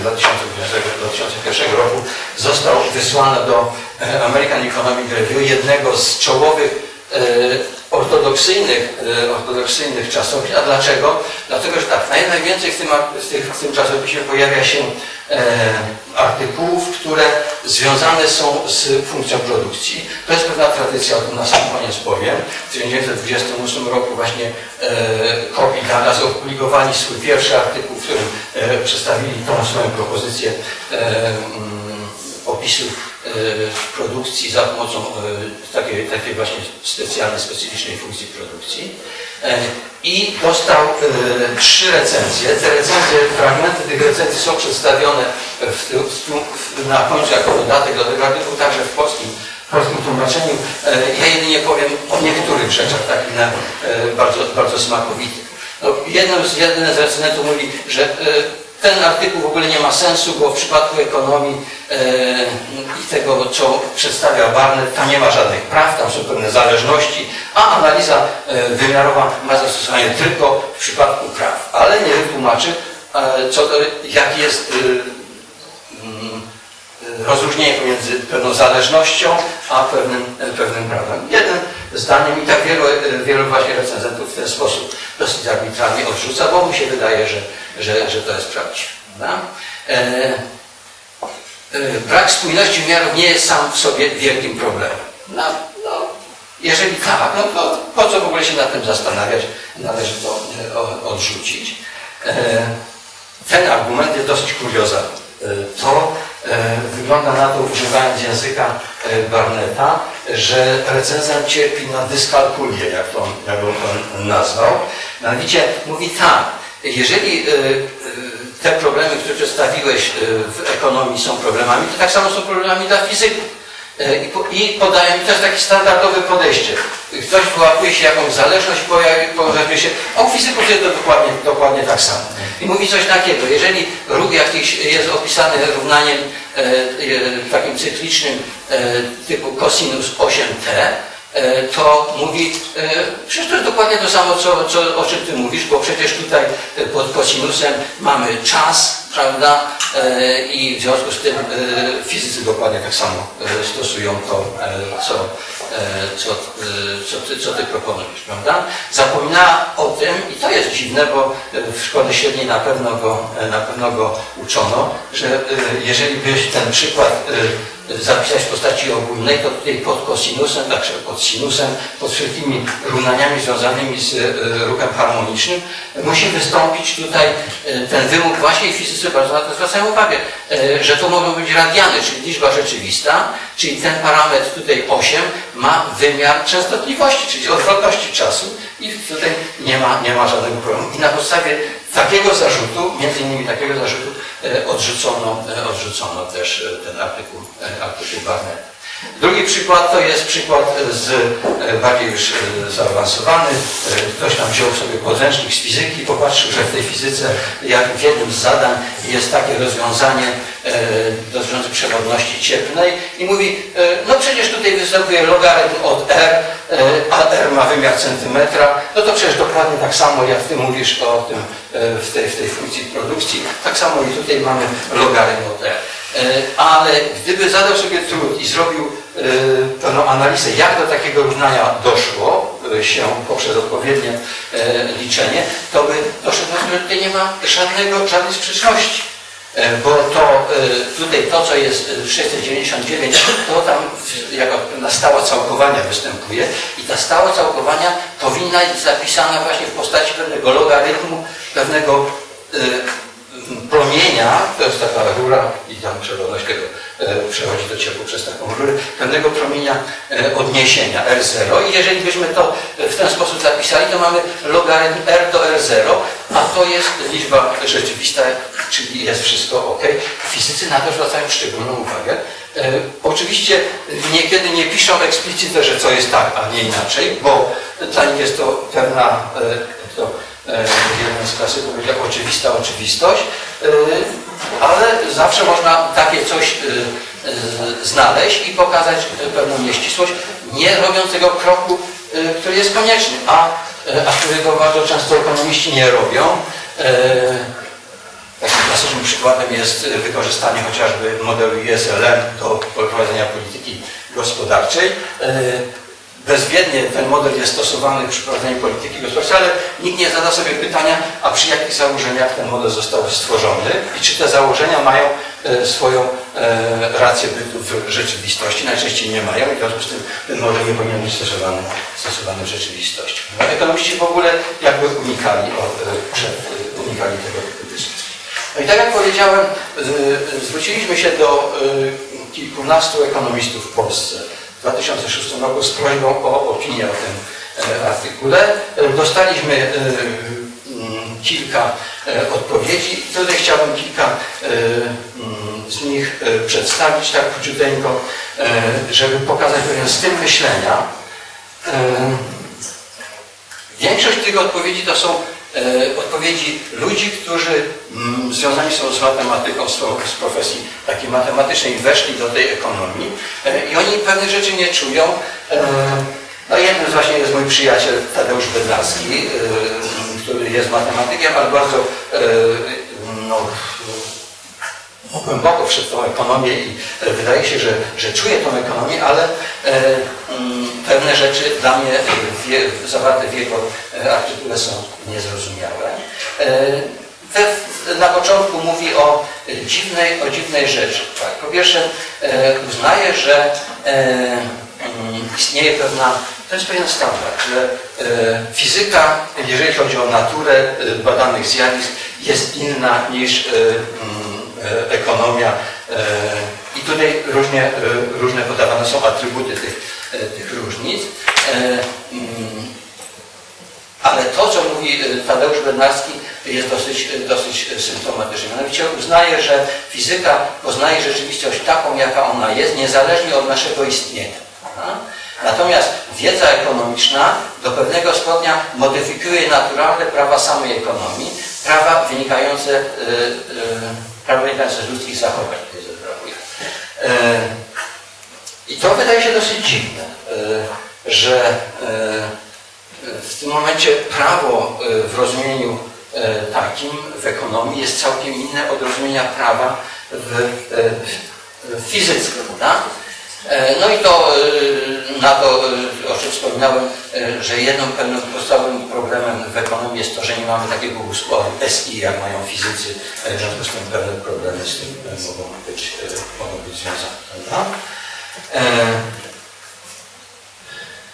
pierwszym roku został wysłany do American Economic Review, jednego z czołowych ortodoksyjnych, ortodoksyjnych czasopism. A dlaczego? Dlatego, że tak, najwięcej w tym, w tym czasopiśmie pojawia się artykułów, które związane są z funkcją produkcji. To jest pewna tradycja, o tym na sam koniec powiem. W tysiąc dziewięćset dwudziestym ósmym roku właśnie Koch i Douglas opublikowali swój pierwszy artykuł, w którym przedstawili tą swoją propozycję opisu produkcji za pomocą takiej, takiej właśnie specjalnej, specyficznej funkcji produkcji. I dostał trzy recenzje. Te recenzje, fragmenty tych recenzji są przedstawione w, w, na końcu jako dodatek do tego artykułu, także w polskim, w polskim tłumaczeniu. Ja jedynie powiem o niektórych rzeczach takich na, bardzo, bardzo smakowitych. No, jednym z, jeden z recenzentów mówi, że ten artykuł w ogóle nie ma sensu, bo w przypadku ekonomii e, i tego, co przedstawia Barnett, tam nie ma żadnych praw, tam są pewne zależności, a analiza e, wymiarowa ma zastosowanie tylko w przypadku praw. Ale nie wytłumaczy, e, co to, jaki jest e, e, rozróżnienie pomiędzy pewną zależnością a pewnym, e, pewnym prawem. Jednym zdaniem i tak wielu, wielu właśnie recenzentów w ten sposób dosyć arbitralnie odrzuca, bo mu się wydaje, że Że, że to jest prawdziwe. E, e, brak spójności wymiarów nie jest sam w sobie wielkim problemem. No, no, jeżeli tak, no to po co w ogóle się nad tym zastanawiać? Należy to e, odrzucić. E, ten argument jest dosyć kuriozalny. E, to e, wygląda na to, używając języka e, Barnetta, że recenzent cierpi na dyskalkulię, jak, to, jak on to nazwał. Mianowicie mówi tak, jeżeli te problemy, które przedstawiłeś w ekonomii są problemami, to tak samo są problemami dla fizyków. I podają mi też takie standardowe podejście. Ktoś wyłapuje się jakąś zależność, pojawia się, a u fizyków jest to dokładnie, dokładnie tak samo. I mówi coś takiego, jeżeli ruch jakiś jest opisany równaniem takim cyklicznym typu cosinus osiem t, to mówi, przecież to jest dokładnie to samo, co, co, o czym ty mówisz, bo przecież tutaj pod cosinusem mamy czas, prawda, i w związku z tym fizycy dokładnie tak samo stosują to, co, co, co, ty, co ty proponujesz, prawda. Zapomina o tym, i to jest dziwne, bo w szkole średniej na pewno go, na pewno go uczono, że jeżeli byś ten przykład zapisać w postaci ogólnej, to tutaj pod kosinusem, także pod sinusem, pod wszelkimi równaniami związanymi z ruchem harmonicznym musi wystąpić tutaj ten wymóg. Właśnie i fizycy bardzo na to zwracają uwagę, że to mogą być radiany, czyli liczba rzeczywista, czyli ten parametr tutaj osiem ma wymiar częstotliwości, czyli odwrotności czasu i tutaj nie ma, nie ma żadnego problemu. I na podstawie takiego zarzutu, między innymi takiego zarzutu odrzucono, odrzucono też ten artykuł, artykuł Barnetta. Drugi przykład to jest przykład z, bardziej już zaawansowany. Ktoś tam wziął sobie podręcznik z fizyki i popatrzył, że w tej fizyce, jak w jednym z zadań jest takie rozwiązanie dotyczące przewodności cieplnej i mówi, no przecież tutaj występuje logarytm od R, a R ma wymiar centymetra, no to przecież dokładnie tak samo, jak ty mówisz o tym w tej, w tej funkcji produkcji, tak samo i tutaj mamy logarytm od R. Ale gdyby zadał sobie trud i zrobił pewną analizę, jak do takiego równania doszło się poprzez odpowiednie liczenie, to by doszedł do tego, że tutaj nie ma żadnego, żadnej sprzeczności. Bo to tutaj to, co jest sześćset dziewięćdziesiąt dziewięć, to tam jako na stała całkowania występuje i ta stała całkowania powinna być zapisana właśnie w postaci pewnego logarytmu, pewnego promienia, to jest taka rura i tam przewodność tego przechodzi do ciepła przez taką rurę, pewnego promienia odniesienia R zero i jeżeli byśmy to w ten sposób zapisali, to mamy logarytm R do R zero, a to jest liczba rzeczywista, czyli jest wszystko ok. Fizycy na to zwracają szczególną uwagę. E, oczywiście niekiedy nie piszą eksplicite, że co jest tak, a nie inaczej, bo dla nich jest to pewna, e, to e, jeden z klasy powiedział, oczywista oczywistość, e, ale zawsze można takie coś e, e, znaleźć i pokazać pewną nieścisłość, nie robiąc tego kroku, e, który jest konieczny, a, e, a którego bardzo często ekonomiści nie robią. E, Takim klasycznym przykładem jest wykorzystanie chociażby modelu I S L M do prowadzenia polityki gospodarczej. Bezwiednie ten model jest stosowany przy prowadzeniu polityki gospodarczej, ale nikt nie zada sobie pytania, a przy jakich założeniach ten model został stworzony i czy te założenia mają swoją rację bytu w rzeczywistości. Najczęściej nie mają i w związku z tym ten model nie powinien być stosowany, stosowany w rzeczywistości. Ekonomiści w ogóle jakby unikali, unikali tego typu dyskusji. No i tak jak powiedziałem, zwróciliśmy się do kilkunastu ekonomistów w Polsce w dwa tysiące szóstym roku z prośbą o opinię o tym artykule. Dostaliśmy kilka odpowiedzi. Tutaj chciałbym kilka z nich przedstawić tak króciuteńko, żeby pokazać pewien styl myślenia. Większość tych odpowiedzi to są odpowiedzi ludzi, którzy mm, związani są z matematyką, z, z profesji takiej matematycznej, weszli do tej ekonomii e, i oni pewnych rzeczy nie czują. E, no jednym z właśnie jest mój przyjaciel Tadeusz Bednarski, e, który jest matematykiem, ale bardzo e, no, głęboko wszedł w tą ekonomię i wydaje się, że, że czuje tą ekonomię, ale e, m, pewne rzeczy dla mnie wie, zawarte w jego artykule są niezrozumiałe. E, te, na początku mówi o dziwnej, o dziwnej rzeczy. Tak. Po pierwsze e, uznaje, że e, istnieje pewna, to jest pewien standard, że e, fizyka, jeżeli chodzi o naturę badanych zjawisk, jest inna niż e, ekonomia i tutaj różnie, różne podawane są atrybuty tych, tych różnic. Ale to, co mówi Tadeusz Bednarski, jest dosyć, dosyć symptomatyczne. Mianowicie uznaje, że fizyka poznaje rzeczywistość taką, jaka ona jest, niezależnie od naszego istnienia. Natomiast wiedza ekonomiczna do pewnego stopnia modyfikuje naturalne prawa samej ekonomii, prawa wynikające, yy, yy, prawa wynikające z ludzkich zachowań, które zaprawuje. Yy, I to wydaje się dosyć dziwne, yy, że yy, w tym momencie prawo yy, w rozumieniu yy, takim w ekonomii jest całkiem inne od rozumienia prawa w, yy, w fizyce, prawda? No i to na to, o czym wspominałem, że jednym pewnym podstawowym problemem w ekonomii jest to, że nie mamy takiego układu S I, jak mają fizycy, w związku z tym pewne problemy z tym mogą być, mogą być związane. Prawda? To,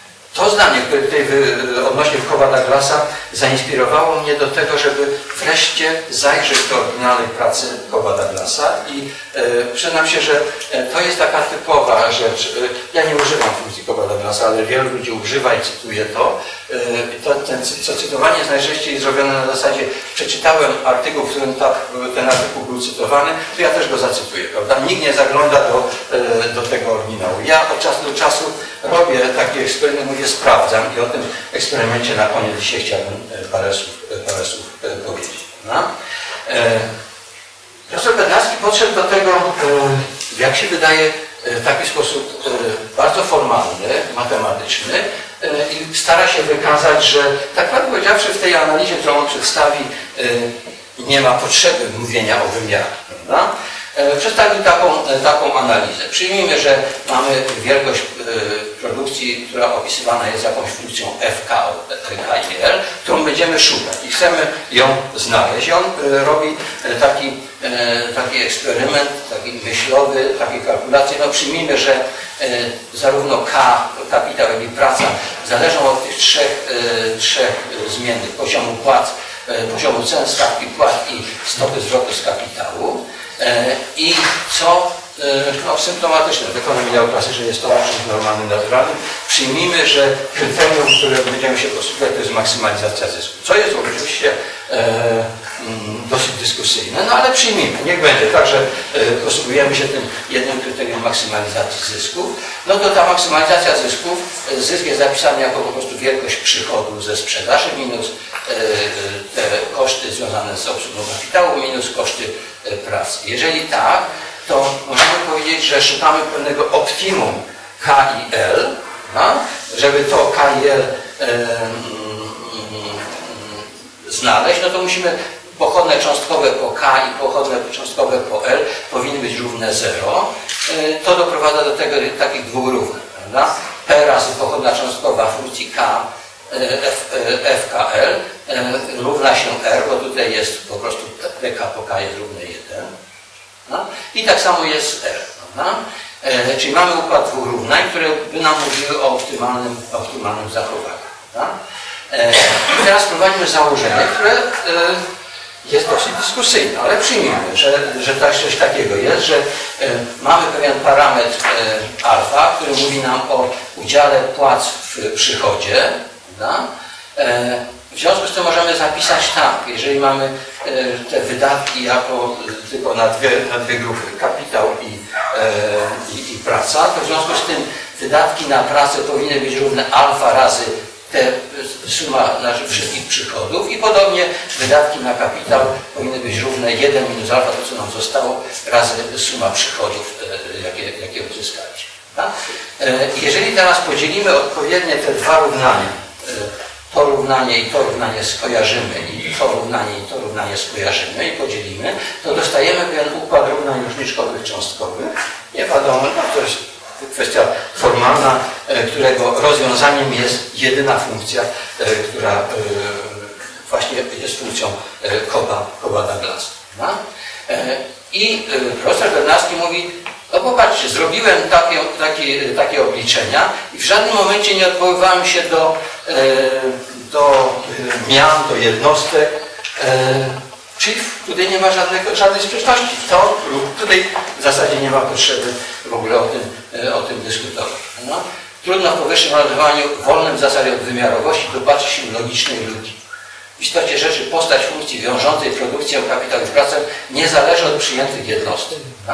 to zdanie, które tutaj wy, odnośnie Cobb Douglasa zainspirowało mnie do tego, żeby wreszcie zajrzeć do oryginalnej pracy Cobba Douglasa i e, przyznam się, że to jest taka typowa rzecz. Ja nie używam funkcji Cobba Douglasa, ale wielu ludzi używa i cytuje to. E, to ten, co cytowanie jest najczęściej zrobione na zasadzie przeczytałem artykuł, w którym tak, ten artykuł był cytowany, to ja też go zacytuję, prawda? Nikt nie zagląda do, e, do tego oryginału. Ja od czasu do czasu robię taki eksperyment, mówię, sprawdzam i o tym eksperymencie na koniec dzisiaj chciałbym parę słów, parę słów powiedzieć. No? E, profesor Bednarski podszedł do tego, e, jak się wydaje, w taki sposób e, bardzo formalny, matematyczny e, i stara się wykazać, że tak naprawdę powiedziawszy w tej analizie, którą on przedstawi, e, nie ma potrzeby mówienia o wymiarach. Prawda? Przedstawił taką, taką analizę. Przyjmijmy, że mamy wielkość produkcji, która opisywana jest jakąś funkcją f k i l, którą będziemy szukać i chcemy ją znaleźć. I on robi taki, taki eksperyment, taki myślowy, takie kalkulacje. No przyjmijmy, że zarówno K, kapitał, jak i praca zależą od tych trzech, trzech zmiennych: poziomu płac, poziomu cen, stawki płat i stopy zwrotu z kapitału. I co no, symptomatyczne w ekonomii neoklasycznej jest to czymś normalnym, naturalnym. Przyjmijmy, że kryterium, które będziemy się posługiwać, to jest maksymalizacja zysku. Co jest oczywiście e, dosyć dyskusyjne, no ale przyjmijmy, niech będzie tak, że e, posługujemy się tym jednym kryterium maksymalizacji zysków. No to ta maksymalizacja zysków, zysk jest zapisany jako po prostu wielkość przychodu ze sprzedaży minus e, te koszty związane z obsługą kapitału minus koszty e, pracy. Jeżeli tak, to możemy powiedzieć, że szukamy pewnego optimum K i L, no? Żeby to K i L e, mm, znaleźć, no to musimy pochodne cząstkowe po K i pochodne cząstkowe po L powinny być równe zero. E, to doprowadza do tego takich dwóch równań, prawda? P razy pochodna cząstkowa funkcji K F, F K L e, równa się R, bo tutaj jest po prostu P K po K jest równe jeden. No? I tak samo jest R. No? E, czyli mamy układ dwóch równań, które by nam mówiły o optymalnym, optymalnym zachowaniu. No? E, I teraz prowadzimy założenie, które e, jest dosyć dyskusyjne, ale przyjmijmy, że, że tak, coś takiego jest, że e, mamy pewien parametr e, alfa, który mówi nam o udziale płac w przychodzie. No? E, W związku z tym możemy zapisać tak, jeżeli mamy te wydatki jako tylko na dwie, na dwie grupy, kapitał i, i, i praca, to w związku z tym wydatki na pracę powinny być równe alfa razy te suma naszych wszystkich przychodów i podobnie wydatki na kapitał powinny być równe jeden minus alfa, to co nam zostało, razy suma przychodów, jakie, jakie uzyskaliśmy. Tak? Jeżeli teraz podzielimy odpowiednie te dwa równania, to równanie i to równanie skojarzymy i to równanie i to równanie skojarzymy i podzielimy, to dostajemy pewien układ równań różniczkowych cząstkowych. Nie wiadomo, no to jest kwestia formalna, którego rozwiązaniem jest jedyna funkcja, która właśnie jest funkcją Cobba, Cobba Douglasa. No? I profesor Bednarski mówi, no popatrzcie, zrobiłem takie, takie, takie obliczenia i w żadnym momencie nie odwoływałem się do, do mian, do jednostek, czyli tutaj nie ma żadnego, żadnej sprzeczności. To lub tutaj w zasadzie nie ma potrzeby w ogóle o tym, o tym dyskutować. No? Trudno w powyższym rozwiązaniu wolnym w zasadzie od wymiarowości dopatrzyć się logicznej luki. W istocie rzeczy postać funkcji wiążącej produkcję, kapitał i pracę nie zależy od przyjętych jednostek. No?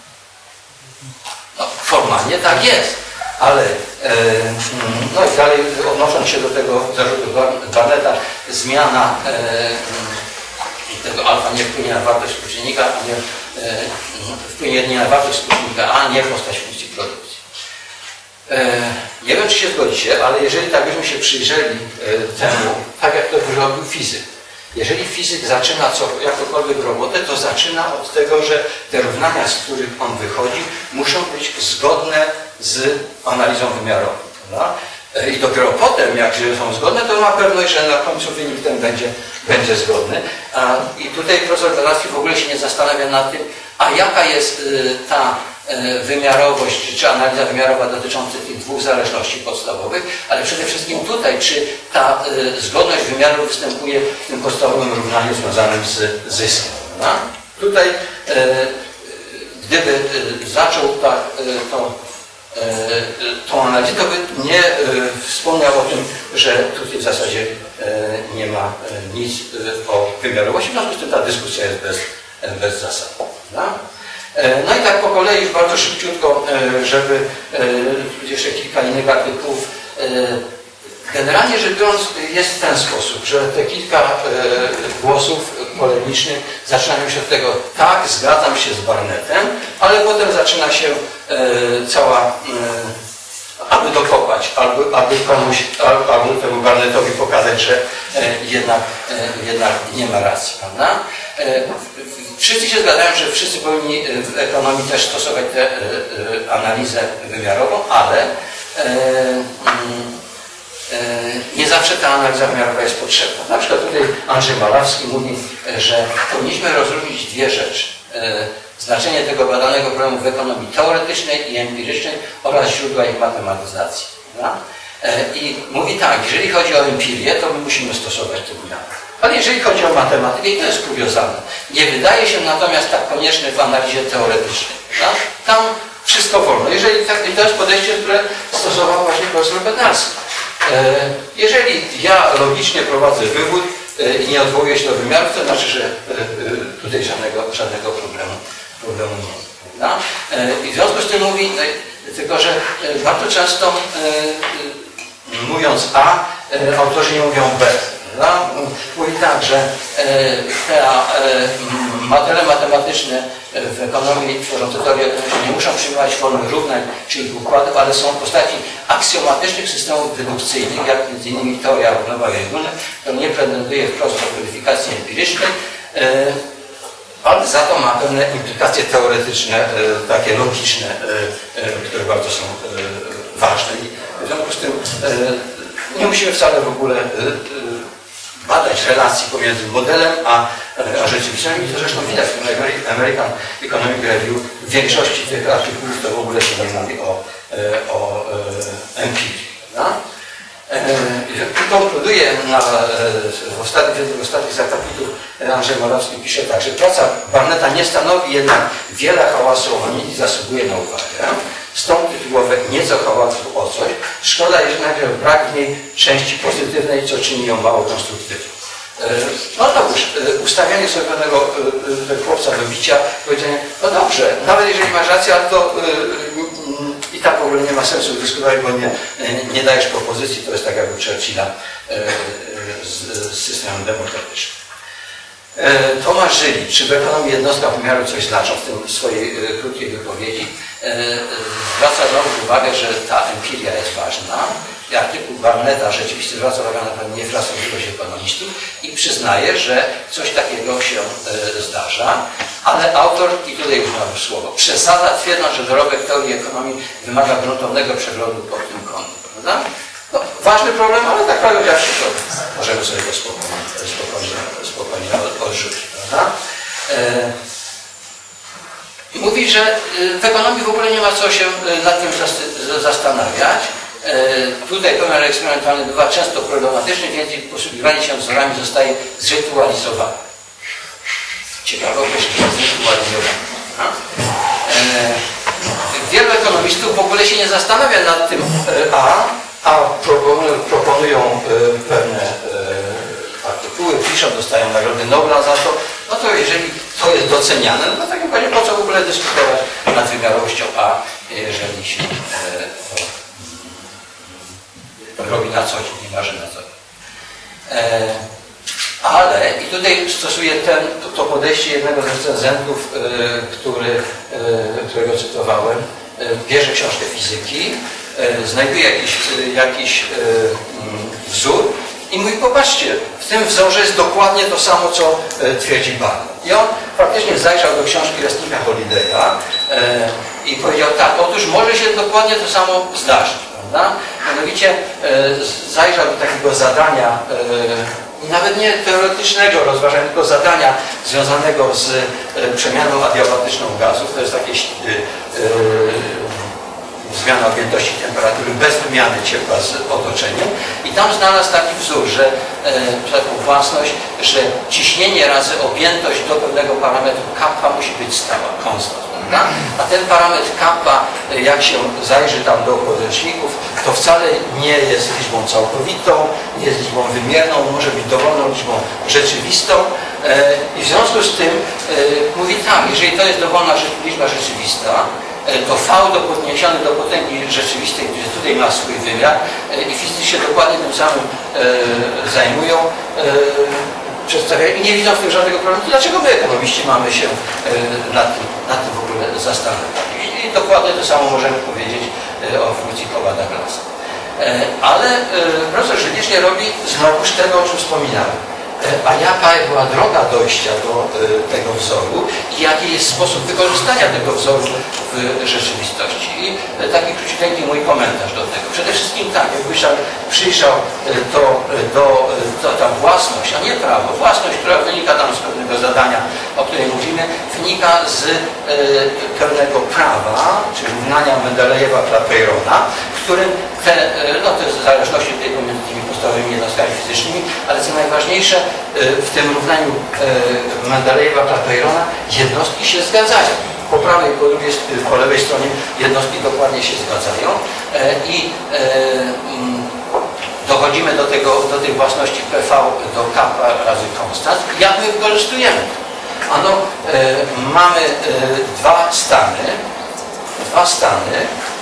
No, formalnie tak jest, ale e, no i dalej odnosząc się do tego zarzutu Barnetta, zmiana e, tego alfa nie wpłynie na wartość współczynnika, a nie e, wpłynie nie na wartość współczynnika, a nie postać funkcji produkcji. E, nie wiem, czy się zgodzicie, ale jeżeli tak byśmy się przyjrzeli e, temu, tak jak to wyrobił fizyk, jeżeli fizyk zaczyna co, jakąkolwiek robotę, to zaczyna od tego, że te równania, z których on wychodzi, muszą być zgodne z analizą wymiarową. Prawda? I dopiero potem, jak są zgodne, to ma pewność, że na końcu wynik ten będzie, będzie zgodny. A, I tutaj profesor Bednarski w ogóle się nie zastanawia nad tym, a jaka jest y, ta wymiarowość, czy analiza wymiarowa dotycząca tych dwóch zależności podstawowych, ale przede wszystkim tutaj, czy ta zgodność wymiaru występuje w tym podstawowym równaniu związanym z zyskiem. No? Tutaj, gdyby zaczął tak, to, tą analizę, to by nie wspomniał o tym, że tutaj w zasadzie nie ma nic o wymiarowości, w związku z tym ta dyskusja jest bez, bez zasad. No? No i tak po kolei już bardzo szybciutko, żeby jeszcze kilka innych artykułów. Generalnie rzecz biorąc jest w ten sposób, że te kilka głosów polemicznych zaczynają się od tego, tak, zgadzam się z Barnettem, ale potem zaczyna się cała, aby dokopać, aby, aby komuś, aby temu Barnettowi pokazać, że jednak, jednak nie ma racji, prawda? Wszyscy się zgadzają, że wszyscy powinni w ekonomii też stosować tę analizę wymiarową, ale nie zawsze ta analiza wymiarowa jest potrzebna. Na przykład tutaj Andrzej Malawski mówi, że powinniśmy rozróżnić dwie rzeczy. Znaczenie tego badanego problemu w ekonomii teoretycznej i empirycznej oraz źródła ich matematyzacji. Prawda? I mówi tak, jeżeli chodzi o empirię, to my musimy stosować te wymiary. Ale jeżeli chodzi o matematykę, i to jest kuriozalne, nie wydaje się natomiast tak konieczne w analizie teoretycznej. Prawda? Tam wszystko wolno. Jeżeli tak, i to jest podejście, które stosował właśnie profesor Bednarski. Jeżeli ja logicznie prowadzę wywód i nie odwołuję się do wymiarów, to znaczy, że tutaj żadnego, żadnego problemu, problemu nie ma. I w związku z tym mówi, tylko że bardzo często mówiąc A, autorzy nie mówią B. No, mówi tak, że te modele matematyczne w ekonomii tworzące teorię ekonomiczną nie muszą przyjmować formy równań czy ich układów, ale są w postaci aksjomatycznych systemów dedukcyjnych, jak między innymi teoria równowagi ogólnej, która nie pretenduje wprost do weryfikacji empirycznej, ale za to ma pewne implikacje teoretyczne, takie logiczne, które bardzo są ważne. I w związku z tym nie musimy wcale w ogóle badać relacji pomiędzy modelem a, a rzeczywistością. I to zresztą widać w American Economic Review. W większości tych artykułów to w ogóle się nie mówi o, o empirii. No? I konkluduje na, w ostatnich, w ostatnich zakapitów Andrzej Malawski pisze tak, że praca Barnetta nie stanowi jednak wiele hałasu o nic i zasługuje na uwagę. Stąd tytułowe nieco hałasu o coś. Szkoda jednak, że brak w niej części pozytywnej, co czyni ją mało konstruktywną. No dobrze, ustawianie sobie pewnego chłopca do bicia, powiedzenie, no dobrze, nawet jeżeli masz rację, ale to i tak w ogóle nie ma sensu dyskutować, bo nie, nie dajesz propozycji, to jest tak jak u Churchilla z, z systemem demokratycznym. Tomasz Żyli, czy w ekonomii jednostka wymiaru coś znaczą, w tym swojej krótkiej wypowiedzi, zwraca znowu uwagę, że ta empiria jest ważna. Artykuł Barnetta rzeczywiście zwraca uwagę na pewną niefrasobliwość ekonomistów i przyznaje, że coś takiego się zdarza, ale autor, i tutaj już mam słowo, przesadza, twierdząc, że dorobek teorii ekonomii wymaga gruntownego przeglądu pod tym kątem. Prawda? No, ważny problem, ale tak naprawdę jak się to możemy sobie go spokojnie, spokojnie, spokojnie odrzucić. Prawda? E, mówi, że w ekonomii w ogóle nie ma co się nad tym zastanawiać. E, tutaj pomiar eksperymentalny bywa często problematyczny, więc posługiwanie się wzorami zostaje zrytualizowane. Ciekawe określenie, zrytualizowane. E, wielu ekonomistów w ogóle się nie zastanawia nad tym A, a proponują, proponują pewne artykuły, piszą, dostają nagrody Nobla za to, no to jeżeli to jest doceniane, no to w takim razie po co w ogóle dyskutować nad wymiarowością A, jeżeli się to robi na co dzień, nie marzy na co dzień. Ale, i tutaj stosuję ten, to, to podejście jednego z recenzentów, który, którego cytowałem, bierze książkę fizyki, znajduje jakiś, jakiś wzór i mówi, popatrzcie, w tym wzorze jest dokładnie to samo, co twierdzi Barnett. I on faktycznie zajrzał do książki Resnicka Holiday'a i powiedział tak, otóż może się dokładnie to samo zdarzyć, prawda? Mianowicie zajrzał do takiego zadania i nawet nie teoretycznego rozważania, tylko zadania związanego z przemianą adiabatyczną gazów. To jest jakieś yy, yy, zmiana objętości temperatury bez wymiany ciepła z otoczeniem. I tam znalazł taki wzór, że yy, taką własność, że ciśnienie razy objętość do pewnego parametru kappa musi być stała, konstant. A ten parametr kappa, jak się zajrzy tam do podręczników, to wcale nie jest liczbą całkowitą, nie jest liczbą wymierną, może być dowolną liczbą rzeczywistą. I w związku z tym mówi tak, jeżeli to jest dowolna liczba rzeczywista, to V do podniesiony do potęgi rzeczywistej, który tutaj ma swój wymiar i fizycy się dokładnie tym samym zajmują, przedstawiają i nie widzą w tym żadnego problemu. To dlaczego my, ekonomiści, mamy się nad tym, nad tym w ogóle zastanawiać? I dokładnie to samo możemy powiedzieć o funkcji Howarda-Glassa. Ale profesor Żylicznie robi znowuż tego, o czym wspominałem. A jaka była droga dojścia do tego wzoru i jaki jest sposób wykorzystania tego wzoru w rzeczywistości. I taki króciuteńki mój komentarz do tego. Przede wszystkim tak, jak Wyszar przyjrzał to, do, to, ta własność, a nie prawo, własność, która wynika tam z pewnego zadania, o której mówimy, wynika z e, pewnego prawa, czyli równania Mendelejewa-Clapeyrona, w którym te, no to jest w zależności tutaj pomiędzy tymi podstawowymi jednostkami fizycznymi, ale co najważniejsze, w tym równaniu Mendelejewa-Clapeyrona jednostki się zgadzają. Po prawej i po, drugiej, po lewej stronie jednostki dokładnie się zgadzają i dochodzimy do, tego, do tej własności P V do kappa razy konstant. Jak my wykorzystujemy? Ano, mamy dwa stany, dwa stany,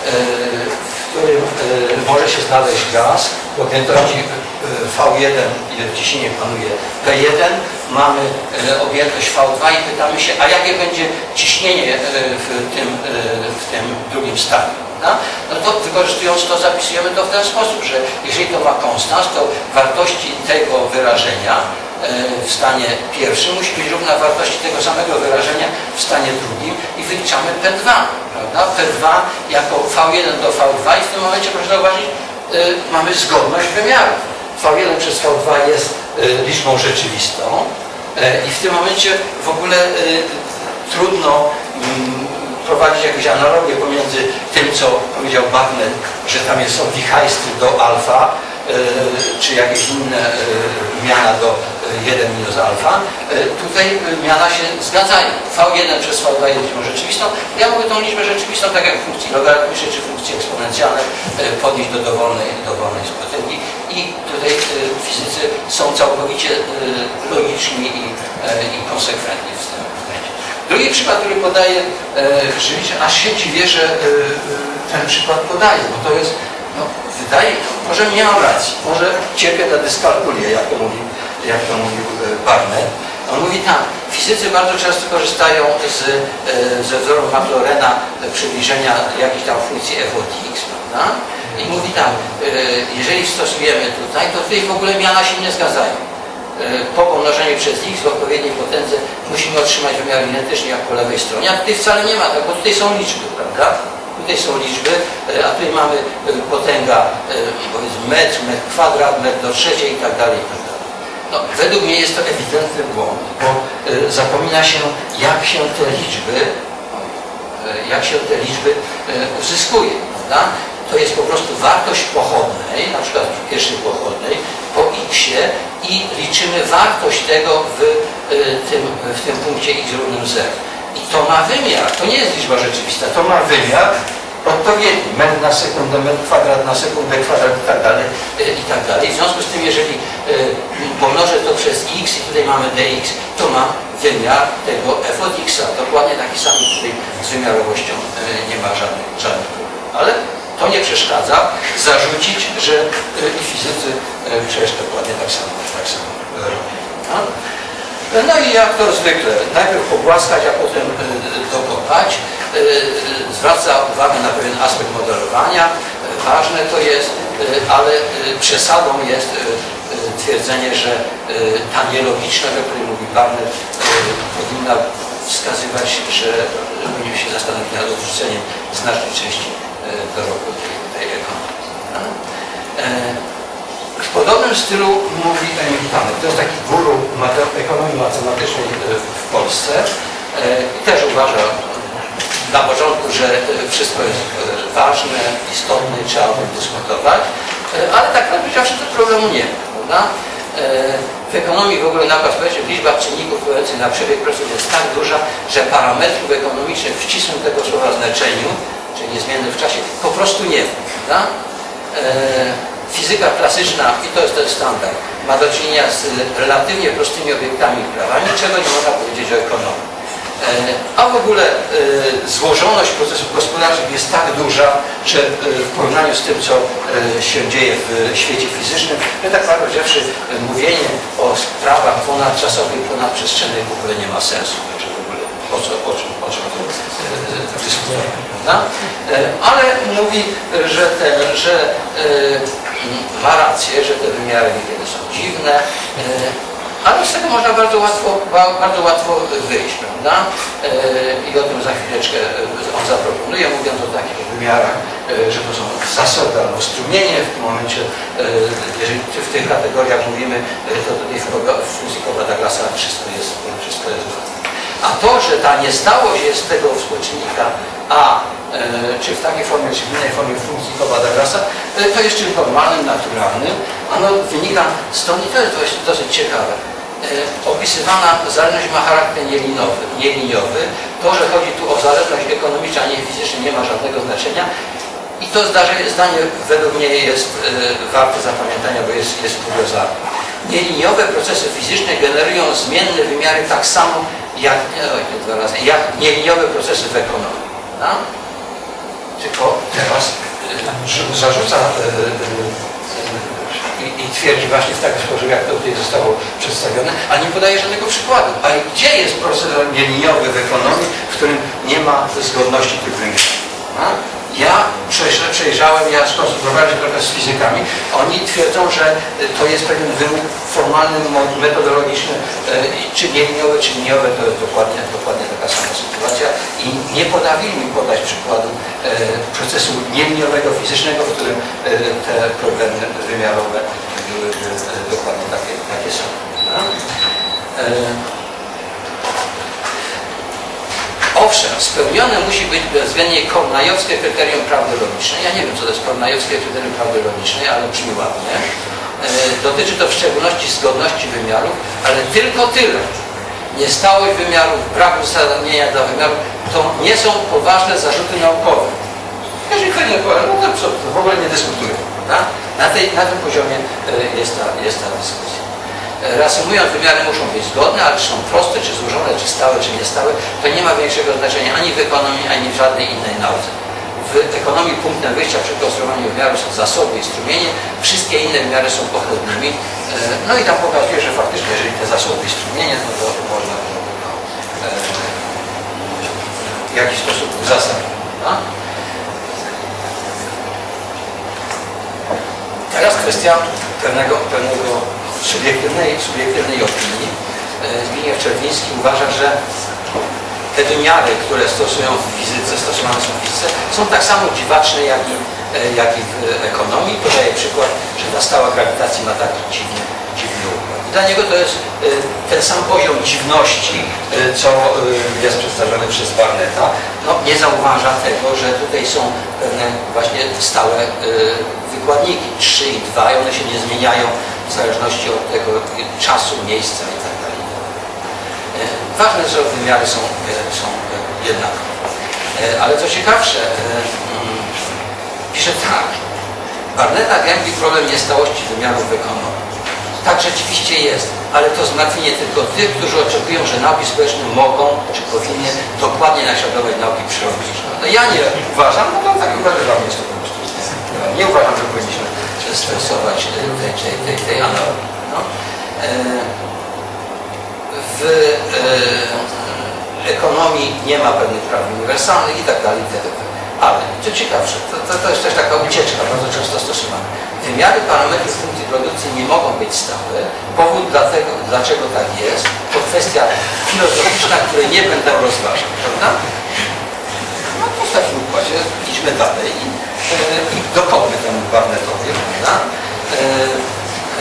w którym może się znaleźć gaz w objętości V jeden i ciśnienie panuje P jeden, mamy objętość V dwa i pytamy się, a jakie będzie ciśnienie w tym, w tym drugim stanie. No to wykorzystując to zapisujemy to w ten sposób, że jeżeli to ma konstans, to wartości tego wyrażenia w stanie pierwszym musi być równa wartości tego samego wyrażenia w stanie drugim i wyliczamy P dwa. Prawda? P dwa jako V jeden do V dwa i w tym momencie, proszę zauważyć, mamy zgodność wymiarów. V jeden przez V dwa jest liczbą rzeczywistą i w tym momencie w ogóle trudno prowadzić jakąś analogię pomiędzy tym, co powiedział Barnett, że tam jest są wichajstry do alfa, czy jakieś inne miana do jeden minus alfa. Tutaj miana się zgadzają. V jeden przez V dwa jest liczbą rzeczywistą. Ja mogę tą liczbę rzeczywistą, tak jak funkcji logarytmicznej czy funkcji eksponencjalnej, podnieść do dowolnej, dowolnej potęgi i tutaj fizycy są całkowicie logiczni i, i konsekwentni w tym. Drugi przykład, który podaje Żylicznie, aż się dziwię, że ten przykład podaje, bo to jest, no, wydaje, może nie mam racji, może cierpię na dyskalkulię, jak to mówi, jak to mówił Barnett. On mówi tak, fizycy bardzo często korzystają z, ze wzoru Maclaurena przybliżenia jakiejś tam funkcji f od x, prawda? I mówi tak, jeżeli stosujemy tutaj, to tutaj w ogóle miana się nie zgadzają. Po pomnożeniu przez x w odpowiedniej potędze musimy otrzymać wymiar identyczny jak po lewej stronie, a tutaj wcale nie ma, tak, bo tutaj są liczby, prawda? Tutaj są liczby, a tutaj mamy potęga, powiedzmy metr, metr kwadrat, metr do trzeciej i tak dalej, i tak dalej. No, według mnie jest to ewidentny błąd, bo zapomina się, jak się te liczby, jak się te liczby uzyskuje, prawda? To jest po prostu wartość pochodnej, na przykład pierwszej pochodnej, po x-ie i liczymy wartość tego w tym, w tym punkcie x równym zero. I to ma wymiar, to nie jest liczba rzeczywista, to ma wymiar odpowiedni, metr na sekundę, metr kwadrat na sekundę, kwadrat i tak dalej, i tak dalej. W związku z tym, jeżeli pomnożę to przez x i tutaj mamy dx, to ma wymiar tego f od x-a. Dokładnie taki sam, tutaj z wymiarowością nie ma żadnych, żadnych problemów. Ale to nie przeszkadza zarzucić, że i fizycy przecież dokładnie tak samo, tak samo robią. No? No i jak to zwykle, najpierw pogłaskać, a potem dokopać. Zwraca uwagę na pewien aspekt modelowania. Ważne to jest, ale przesadą jest twierdzenie, że ta nielogiczność, o której mówi Barnett, powinna wskazywać, że powinniśmy się zastanowić nad odrzuceniem znacznej części do roku tej ekonomii. W podobnym stylu mówi Emil Tanek. To jest taki guru ekonomii matematycznej w Polsce. I też uważa na początku, że wszystko jest ważne, istotne i trzeba o tym dyskutować, ale tak naprawdę to problemu nie ma, prawda? W ekonomii w ogóle nakład społeczny, liczba czynników wpływających na przebieg procesu jest tak duża, że parametrów ekonomicznych w ścisłym tego słowa znaczeniu, czyli niezmiennych w czasie, po prostu nie ma, prawda? Fizyka klasyczna, i to jest ten standard, ma do czynienia z relatywnie prostymi obiektami i prawami, czego nie można powiedzieć o ekonomii. A w ogóle złożoność procesów gospodarczych jest tak duża, że w porównaniu z tym, co się dzieje w świecie fizycznym, że tak naprawdę mówienie o sprawach ponadczasowych i ponadprzestrzennych w ogóle nie ma sensu. Że w ogóle po co, po czym, po czym dyskutujemy, prawda? Ale mówi, że, ten, że ma rację, że te wymiary niekiedy są dziwne, ale z tego można bardzo łatwo, bardzo łatwo wyjść, prawda? I o tym za chwileczkę on zaproponuje, mówiąc o takich wymiarach, że to są zasoby albo strumienie. W tym momencie, jeżeli w tych kategoriach mówimy, to tutaj w fuzji Cobb-Douglasa wszystko jest, wszystko jest. A to, że ta niestałość jest tego współczynnika A, czy w takiej formie, czy w innej formie funkcji Cobb-Douglasa, to jest czymś normalnym, naturalnym. Ono wynika stąd, i to jest dosyć, dosyć ciekawe. Opisywana zależność ma charakter nieliniowy, nieliniowy. To, że chodzi tu o zależność ekonomiczną, a nie fizyczną, nie ma żadnego znaczenia. I to zdarzenie, zdanie według mnie jest y, warte zapamiętania, bo jest, jest kuriozalne. Nieliniowe procesy fizyczne generują zmienne wymiary tak samo jak, oj, dwa razy, jak nieliniowe procesy w ekonomii. No? Tylko teraz y, zarzuca y, y, I, i twierdzi właśnie w taki sposób, jak to tutaj zostało przedstawione, a nie podaje żadnego przykładu. A gdzie jest proces nieliniowy w ekonomii, w którym nie ma zgodności tych wymiarów? Ja przejrzałem, ja skonsultowałem się trochę z fizykami. Oni twierdzą, że to jest pewien wymóg formalny, metodologiczny, czy nieliniowe, czy liniowe, to jest dokładnie, dokładnie taka sama sytuacja. I nie podawili mi podać przykładu procesu nieliniowego, fizycznego, w którym te problemy wymiarowe były dokładnie takie, takie same. Owszem, spełnione musi być bezwzględnie kornajowskie kryterium prawdy logicznej. Ja nie wiem, co to jest kornajowskie kryterium prawdy logicznej, ale brzmi ładnie. E, dotyczy to w szczególności zgodności wymiarów, ale tylko tyle. Niestałość wymiarów, brak uzasadnienia dla wymiarów, to nie są poważne zarzuty naukowe. Jeżeli ktoś nie powie, no to co, to w ogóle nie dyskutuję. Na, tej, na tym poziomie e, jest, ta, jest ta dyskusja. Reasumując, wymiary muszą być zgodne, ale czy są proste, czy złożone, czy stałe, czy niestałe, to nie ma większego znaczenia ani w ekonomii, ani w żadnej innej nauce. W ekonomii punktem wyjścia przy konstruowaniu wymiarów są zasoby i strumienie, wszystkie inne wymiary są pochodnymi. No i tam pokazuje, że faktycznie, jeżeli te zasoby i strumienie, no to można to w jakiś sposób uzasadnić. No? Teraz kwestia pewnego, pewnego subiektywnej, subiektywnej opinii. Zbigniew Czerwiński uważa, że te wymiary, które stosują w fizyce, stosowane są w fizyce, są tak samo dziwaczne, jak i, jak i w ekonomii. Podaje przykład, że ta stała grawitacji ma taki dziwny, dziwny układ. I dla niego to jest ten sam poziom dziwności, co jest przedstawiony przez Barnetta. No, nie zauważa tego, że tutaj są pewne właśnie stałe wykładniki trzy i dwa i one się nie zmieniają w zależności od tego czasu, miejsca i tak dalej. Ważne jest, że wymiary są, są jednakowe. Ale co ciekawsze, pisze tak. Barnetta gnębi problem niestałości wymiarów w ekonomii. Tak rzeczywiście jest, ale to zmartwienie tylko tych, którzy oczekują, że nauki społeczne mogą, czy powinny dokładnie naśladować nauki przyrodnicze. No ja nie uważam, no to tak uważam, jest to po prostu. Nie uważam, że powinniśmy stosować tej, tej, tej, tej analogii. No. W e, ekonomii nie ma pewnych praw uniwersalnych i tak dalej, i tak dalej. Ale, co ciekawsze, to, to, to jest też taka ucieczka, bardzo często stosowana. Wymiary parametrów funkcji produkcji nie mogą być stałe. Powód dlatego, dlaczego tak jest, to kwestia filozoficzna, której nie będę rozważał, prawda? No to w takim układzie idźmy dalej i, e, i dokopmy temu Barnettowi, prawda? E,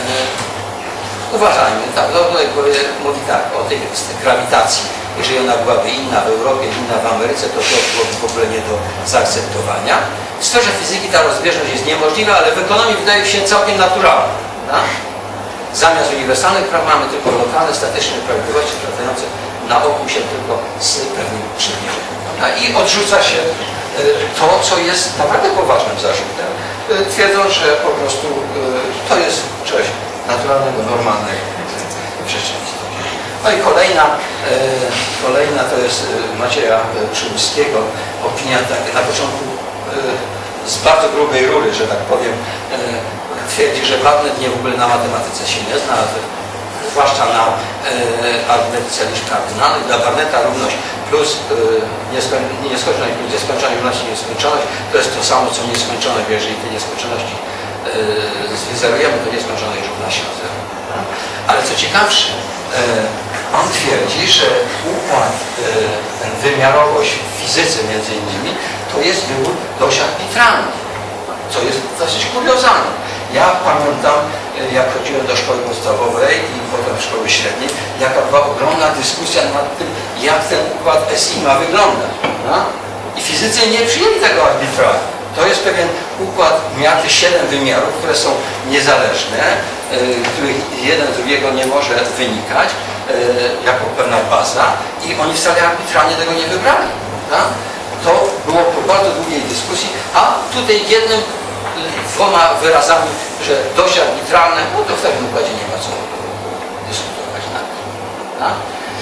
Bartek powie, mówi tak o tej grawitacji. Jeżeli ona byłaby inna w Europie, inna w Ameryce, to to byłoby w ogóle nie do zaakceptowania. W sferze fizyki ta rozbieżność jest niemożliwa, ale w ekonomii wydaje się całkiem naturalna. No? Zamiast uniwersalnych praw mamy tylko lokalne, statyczne prawidłowości sprawdzające na ogół się tylko z pewnym przybliżeniem. No? I odrzuca się to, co jest naprawdę poważnym zarzutem, twierdząc, że po prostu to jest coś naturalnego, normalnego w rzeczywistości. No i kolejna, kolejna to jest Macieja Przyłódzkiego, opinia tak, na początku z bardzo grubej rury, że tak powiem, twierdzi, że Barnett nie w ogóle na matematyce się nie zna, zwłaszcza na arytmetyce liczb kardynalnych. Dla Barnetta równość plus nieskończoność plus nieskończoność równości nieskończoność to jest to samo, co nieskończoność. Jeżeli te nieskończoności zwyzerujemy, to nieskończoność równa się zero. Ale co ciekawsze, on twierdzi, że układ, ten wymiarowość w fizyce między innymi, to jest wybór dość arbitralny, co jest dosyć kuriozalne. Ja pamiętam, jak chodziłem do szkoły podstawowej i potem szkoły średniej, jaka była ogromna dyskusja nad tym, jak ten układ S I ma wyglądać. No? I fizycy nie przyjęli tego arbitralnie. To jest pewien układ miary siedem wymiarów, które są niezależne, których jeden z drugiego nie może wynikać jako pewna baza i oni wcale arbitralnie tego nie wybrali. Tak? To było po bardzo długiej dyskusji, a tutaj jednym, dwoma wyrazami, że dość arbitralne, no to w takim układzie nie ma co dyskutować nad tym. Tak?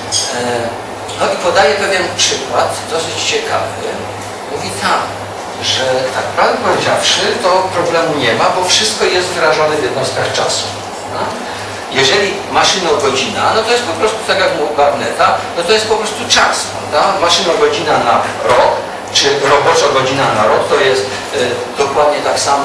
No i podaje pewien przykład, dosyć ciekawy. Mówi tak, że tak prawdę powiedziawszy, to problemu nie ma, bo wszystko jest wyrażone w jednostkach czasu. No? Jeżeli maszynogodzina, no to jest po prostu, tak jak mówił Barnetta, no to jest po prostu czas. Prawda? Maszynogodzina na rok, czy robocza godzina na rok, to jest y, dokładnie tak samo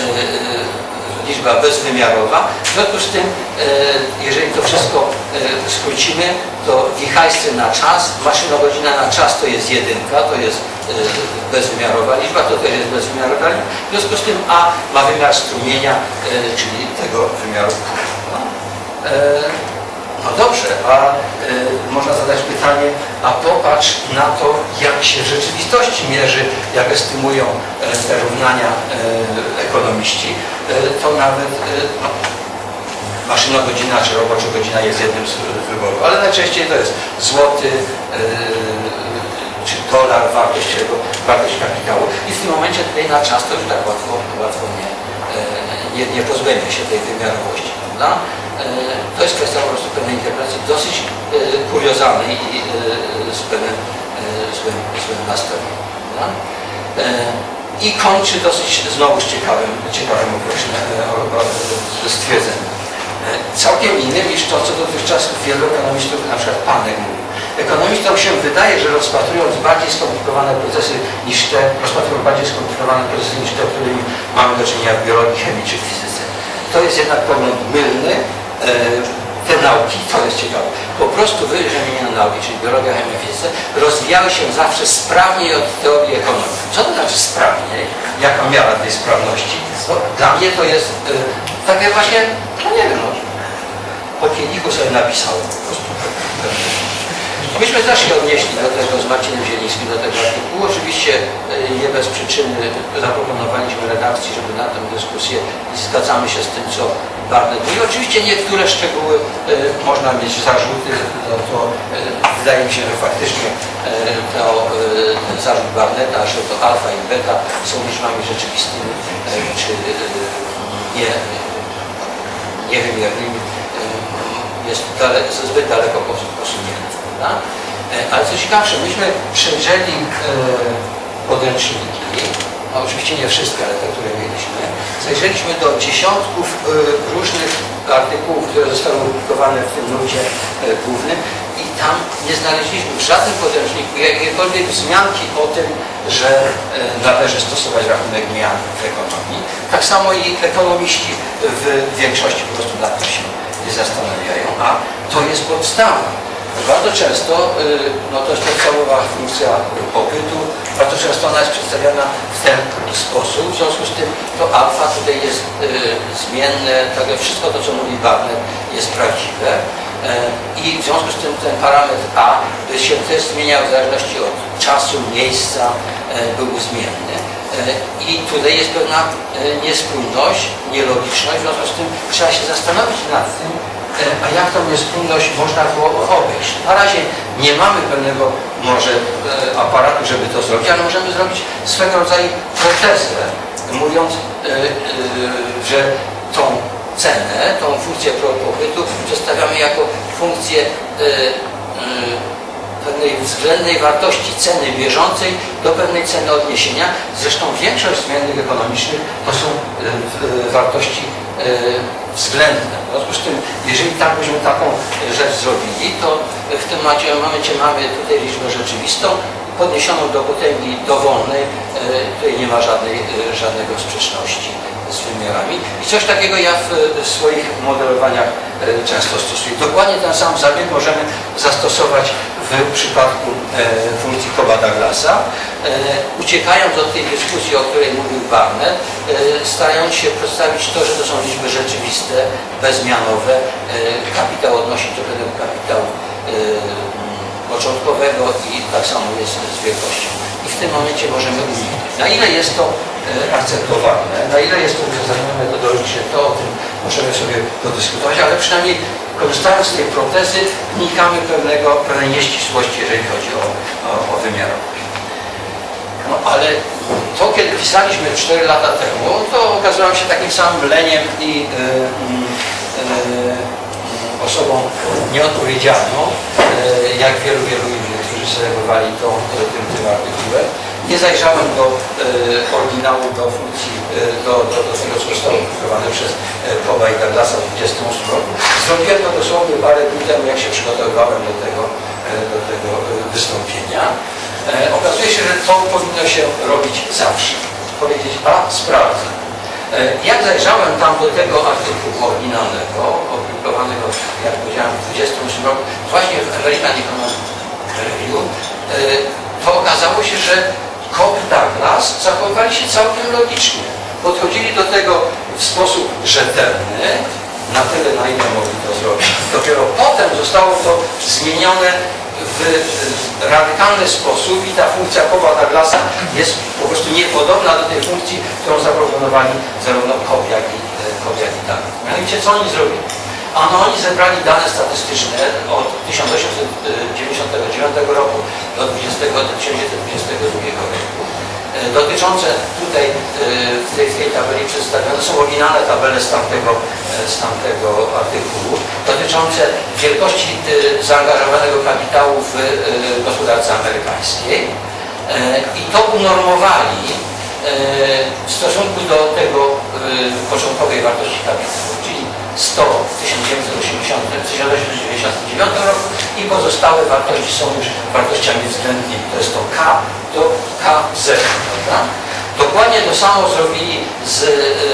y, liczba bezwymiarowa. W związku z tym, y, jeżeli to wszystko y, skrócimy, to wichajscy na czas, maszynogodzina na czas to jest jedynka, to jest y, bezwymiarowa liczba, to też jest bezwymiarowa liczba. W związku z tym A ma wymiar strumienia, y, czyli tego wymiaru. No, y, no dobrze, a y, można zadać pytanie, a popatrz na to, jak się w rzeczywistości mierzy, jak estymują y, te równania y, ekonomiści, y, to nawet y, no, maszynogodzina czy robocza godzina jest jednym z wyborów, ale najczęściej to jest złoty y, czy dolar, wartość, wartość kapitału i w tym momencie tutaj na czas to już tak łatwo, łatwo nie, y, nie, nie pozbędzie się tej wymiarowości, prawda? To jest kwestia po prostu pewnej interpretacji dosyć e, kuriozalnej i e, z pewnym e, złym, złym nastrojem. No? E, I kończy dosyć znowuż ciekawym, ciekawym e, stwierdzeniem. E, całkiem innym niż to, co dotychczas wielu ekonomistów, na przykład Panek mówił. Ekonomistom się wydaje, że rozpatrując bardziej skomplikowane procesy niż te, rozpatrują bardziej skomplikowane procesy niż te, którymi mamy do czynienia w biologii, chemii czy fizyce. To jest jednak pogląd mylny. Te nauki, to jest ciekawe, po prostu wyżej wymienione nauki, czyli biologia, chemia, fizyce, rozwijały się zawsze sprawniej od teorii ekonomii. Co to znaczy sprawniej? Jaka miara tej sprawności? No, dla mnie to jest yy, takie właśnie, no nie wiem, no, po kielichu sobie napisałem po prostu. Myśmy też się odnieśli do tego z Marcinem Zielińskim, do tego artykułu. Oczywiście nie bez przyczyny zaproponowaliśmy redakcji, żeby na tę dyskusję i zgadzamy się z tym, co Barnett mówi. Oczywiście niektóre szczegóły y, można mieć zarzuty, no to y, wydaje mi się, że faktycznie y, to, y, ten zarzut Barnetta, że to alfa i beta są liczbami rzeczywistymi, y, czy y, nie, niewymiernymi, y, jest dale, zbyt daleko posunięty. Ale co ciekawsze, myśmy przejrzeli e, podręczniki, no oczywiście nie wszystkie, ale te, które mieliśmy. Zajrzeliśmy do dziesiątków e, różnych artykułów, które zostały opublikowane w tym nucie e, głównym i tam nie znaleźliśmy w żadnym podręczniku jakiejkolwiek wzmianki o tym, że e, należy stosować rachunek mian w ekonomii. Tak samo i ekonomiści w większości po prostu nad tym się nie zastanawiają, a to jest podstawa. Bardzo często, no to jest podstawowa funkcja popytu, bardzo często ona jest przedstawiana w ten sposób, w związku z tym to alfa tutaj jest y, zmienne, tak jak wszystko to, co mówi Barnett, jest prawdziwe. i w związku z tym ten parametr A się też zmieniał w zależności od czasu, miejsca, był zmienny. I tutaj jest pewna niespójność, nielogiczność, w związku z tym trzeba się zastanowić nad tym, a jak tą niespójność można było obejść. Na razie nie mamy pewnego może aparatu, żeby to zrobić, ale możemy zrobić swego rodzaju protezę, mówiąc, że tą cenę, tą funkcję popytu przedstawiamy jako funkcję pewnej względnej wartości ceny bieżącej do pewnej ceny odniesienia. Zresztą większość zmiennych ekonomicznych to są wartości względne. W związku z tym, jeżeli tak byśmy taką rzecz zrobili, to w tym momencie mamy tutaj liczbę rzeczywistą podniesioną do potęgi dowolnej. Tutaj nie ma żadnej, żadnego sprzeczności z wymiarami. I coś takiego ja w swoich modelowaniach często stosuję. Dokładnie ten sam zabieg możemy zastosować w przypadku funkcji Cobb-Douglasa, uciekając od tej dyskusji, o której mówił Barnett, starając się przedstawić to, że to są liczby rzeczywiste, bezmianowe, kapitał odnosi do pewnego kapitału początkowego i tak samo jest z wielkością. I w tym momencie możemy uniknąć. Na ile jest to akceptowalne, na ile jest to uzasadnione metodologicznie, to o tym możemy sobie podyskutować, ale przynajmniej korzystając z tej protezy unikamy pewnego, pewnej nieścisłości, jeżeli chodzi o, o, o wymiarowość. No ale to, kiedy pisaliśmy cztery lata temu, to okazałem się takim samym leniem i yy, yy, osobą nieodpowiedzialną, yy, jak wielu, wielu innych, którzy serwowali to tym, tym artykułem. Nie zajrzałem do e, oryginału, do funkcji, e, do, do, do tego, co zostało opublikowane przez Cobba i Douglasa w dwudziestym ósmym roku. Zrobiłem to dosłownie parę dni temu, jak się przygotowywałem do tego, e, do tego wystąpienia. E, okazuje się, że to powinno się robić zawsze. Powiedzieć, a sprawdzę. E, jak zajrzałem tam do tego artykułu oryginalnego, opublikowanego, jak powiedziałem, w dwudziestym ósmym roku, właśnie w American Economic Review, e, to okazało się, że Cobb-Douglas zachowywali się całkiem logicznie. Podchodzili do tego w sposób rzetelny, na tyle, na ile mogli to zrobić. Dopiero potem zostało to zmienione w radykalny sposób i ta funkcja Cobba-Douglasa jest po prostu niepodobna do tej funkcji, którą zaproponowali zarówno Cobb, jak i, Cobb, jak i Douglas. Mianowicie co oni zrobili? Ano, oni zebrali dane statystyczne od tysiąc osiemset dziewięćdziesiątego dziewiątego roku do tysiąc dziewięćset dwudziestego drugiego roku, dotyczące tutaj w tej, w tej tabeli przedstawione są oryginalne tabele z tamtego, z tamtego artykułu, dotyczące wielkości zaangażowanego kapitału w gospodarce amerykańskiej i to unormowali w stosunku do tego początkowej wartości kapitału, czyli sto w tysiąc dziewięćset osiemdziesiątym dziewiątym roku i pozostałe wartości są już wartościami względnymi. To jest to K do K zero. Prawda? Dokładnie to samo zrobili z y,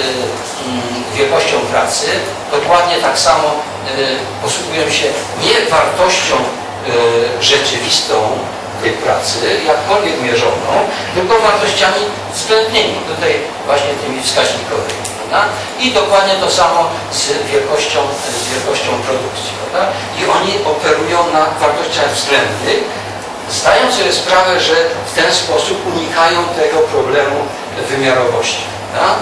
y, wielkością pracy. Dokładnie tak samo y, posługują się nie wartością y, rzeczywistą tej pracy, jakkolwiek mierzoną, tylko wartościami względnymi, tutaj właśnie tymi wskaźnikowymi. Prawda? I dokładnie to samo z wielkością, z wielkością produkcji. Prawda? I oni operują na wartościach względnych, zdając sobie sprawę, że w ten sposób unikają tego problemu wymiarowości. Prawda?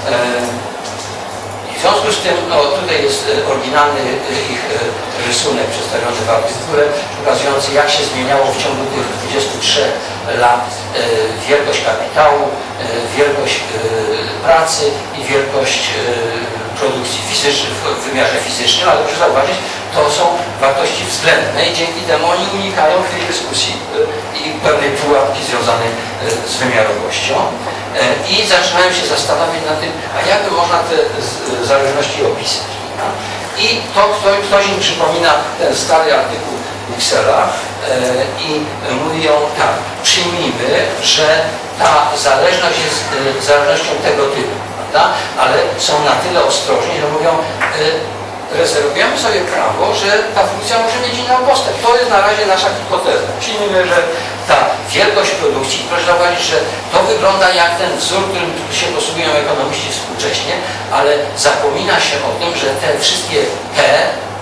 W związku z tym, no tutaj jest oryginalny ich rysunek przedstawiony w artykule, pokazujący, jak się zmieniało w ciągu tych dwudziestu trzech lat wielkość kapitału, wielkość pracy i wielkość produkcji fizycznej, w wymiarze fizycznym, ale proszę zauważyć, to są wartości względne i dzięki temu oni unikają w tej dyskusji i pewnej pułapki związanej z wymiarowością. I zaczynają się zastanawiać nad tym, a jakby można te zależności opisać. I to ktoś, ktoś im przypomina ten stary artykuł Wicksela i mówią tak, przyjmijmy, że ta zależność jest zależnością tego typu, prawda? Ale są na tyle ostrożni, że mówią, rezerwujemy sobie prawo, że ta funkcja może mieć inną postać. To jest na razie nasza hipoteza. Przyjmijmy, że ta wielkość produkcji, proszę zauważyć, że to wygląda jak ten wzór, którym się posługują ekonomiści współcześnie, ale zapomina się o tym, że te wszystkie P,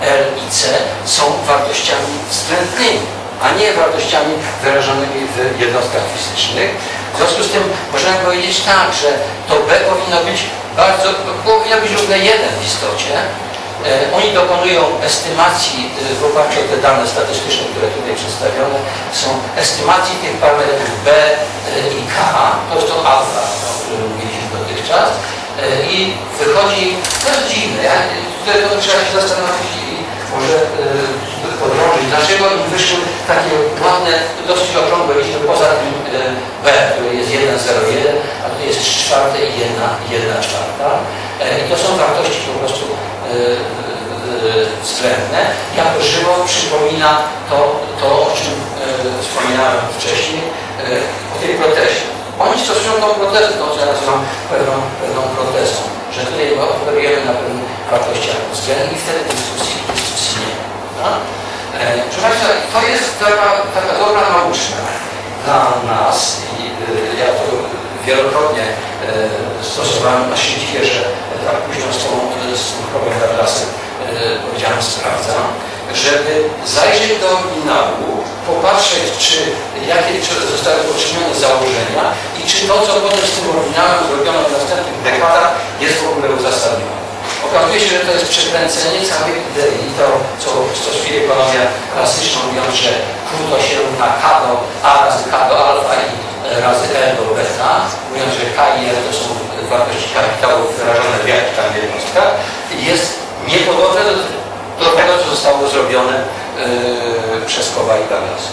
L i C są wartościami względnymi, a nie wartościami wyrażonymi w jednostkach fizycznych. W związku z tym możemy powiedzieć tak, że to B powinno być bardzo, powinno być równe jeden w istocie. Oni dokonują estymacji w oparciu o te dane statystyczne, które tutaj przedstawione są, estymacji tych parametrów B i K, to jest to alfa, o którym mówiliśmy dotychczas, i wychodzi, to jest dziwne, ja, tutaj to trzeba się zastanowić i może podrążyć, dlaczego im wyszły takie ładne, dosyć okrągłe liczby poza tym B, który jest jeden zero jeden, a tutaj jest trzy czwarte i jedna czwarta. I to są wartości po prostu względne. Jako żywo przypomina to, to o czym wspominałem wcześniej, o tej protezie. Oni stosują tą protezę, to co ja nazywam pewną, pewną protezą, że tutaj operujemy na pewnych wartościach względnych i wtedy dyskusji, dyskusji nie ma. No? Proszę Państwa, to jest taka, taka dobra nauczka dla nas i ja to wielokrotnie stosowałem na szczycie, że tak późno z tą, z tą Robem Douglasem powiedziałem, sprawdzam, żeby zajrzeć do oryginału, popatrzeć, czy jakie zostały poczynione założenia i czy to, co potem z tym oryginałem zrobiono w następnych dekadach, jest w ogóle uzasadnione. Okazuje się, że to jest przekręcenie całej idei, to co stosuje ekonomia klasyczna, mówiąc, że Q to się równa K do A razy K do alfa i razy L do beta, mówiąc, że K i L to są wartości kapitałów wyrażone w jakich tam jednostkach, jest niepodobne do, do tego, co zostało zrobione yy, przez Coba i Douglasa.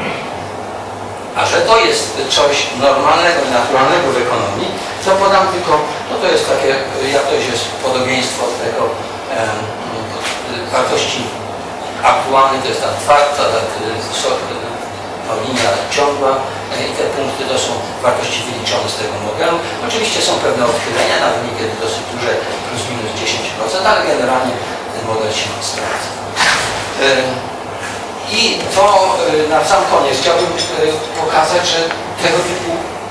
A że to jest coś normalnego i naturalnego w ekonomii, to podam tylko, no to jest takie, jak to jest podobieństwo tego e, wartości aktualnej, to jest ta twarda, ta, ta linia ciągła i te punkty to są wartości wyliczone z tego modelu. Oczywiście są pewne odchylenia, nawet niekiedy dosyć duże, plus minus dziesięć procent, ale generalnie ten model się sprawdza. E, I to na sam koniec chciałbym pokazać, że tego typu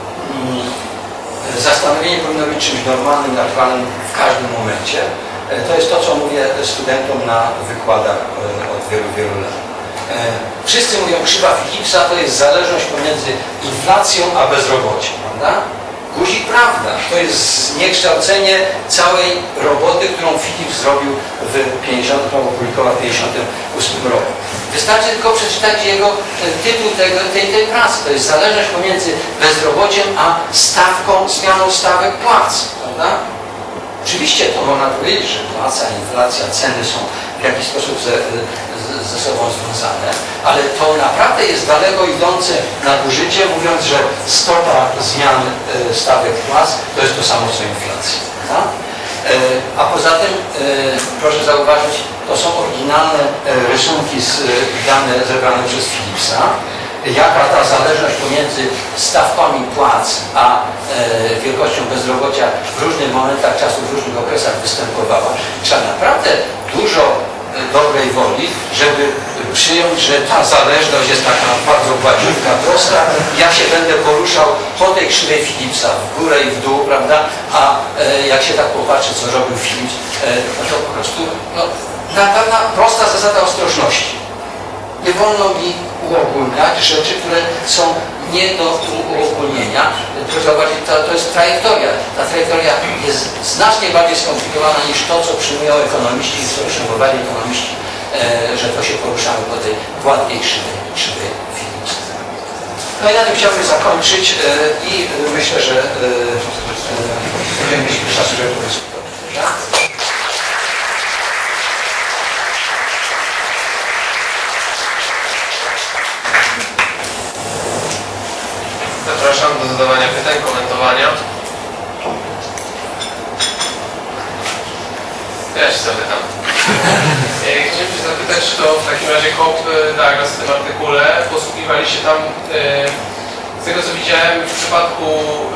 zastanowienie powinno być czymś normalnym, naturalnym w każdym momencie. To jest to, co mówię studentom na wykładach od wielu, wielu lat. Wszyscy mówią, krzywa Philipsa to jest zależność pomiędzy inflacją a bezrobociem, prawda? Guzik prawda, to jest zniekształcenie całej roboty, którą Philips zrobił w pięćdziesiątym, opublikował w pięćdziesiątym ósmym roku. Wystarczy tylko przeczytać jego tytuł tego, tej, tej pracy. To jest zależność pomiędzy bezrobociem a stawką, zmianą stawek płac, prawda? Oczywiście to można powiedzieć, że płaca, inflacja, ceny są w jakiś sposób ze, ze sobą związane, ale to naprawdę jest daleko idące nadużycie, mówiąc, że stopa zmian stawek płac to jest to samo co inflacja. Tak? A poza tym, proszę zauważyć, to są oryginalne rysunki z dane zebrane przez Philipsa, jaka ta zależność pomiędzy stawkami płac a e, wielkością bezrobocia w różnych momentach czasu, w różnych okresach występowała. Trzeba naprawdę dużo e, dobrej woli, żeby przyjąć, że ta zależność jest taka bardzo gładziutka, prosta. Ja się będę poruszał po tej krzywej Philipsa w górę i w dół, prawda? A e, jak się tak popatrzy, co robił Philips, e, no to po prostu no, na pewna prosta zasada ostrożności. Nie wolno mi uogólniać rzeczy, które są nie do uogólnienia. Proszę zauważyć, to, to jest trajektoria. Ta trajektoria jest znacznie bardziej skomplikowana niż to, co przyjmują ekonomiści i co przyjmowali ekonomiści, e, że to się poruszamy po tej gładkiej krzywej, krzywej Philipsa. No i na tym chciałbym zakończyć e, i myślę, że e, e, będziemy mieć czas, żeby podyskutować. Zapraszam do zadawania pytań, komentowania. Ja się zapytam. Chciałem się zapytać, czy to w takim razie Cobb Douglas w tym artykule posługiwali się tam, z tego co widziałem, w przypadku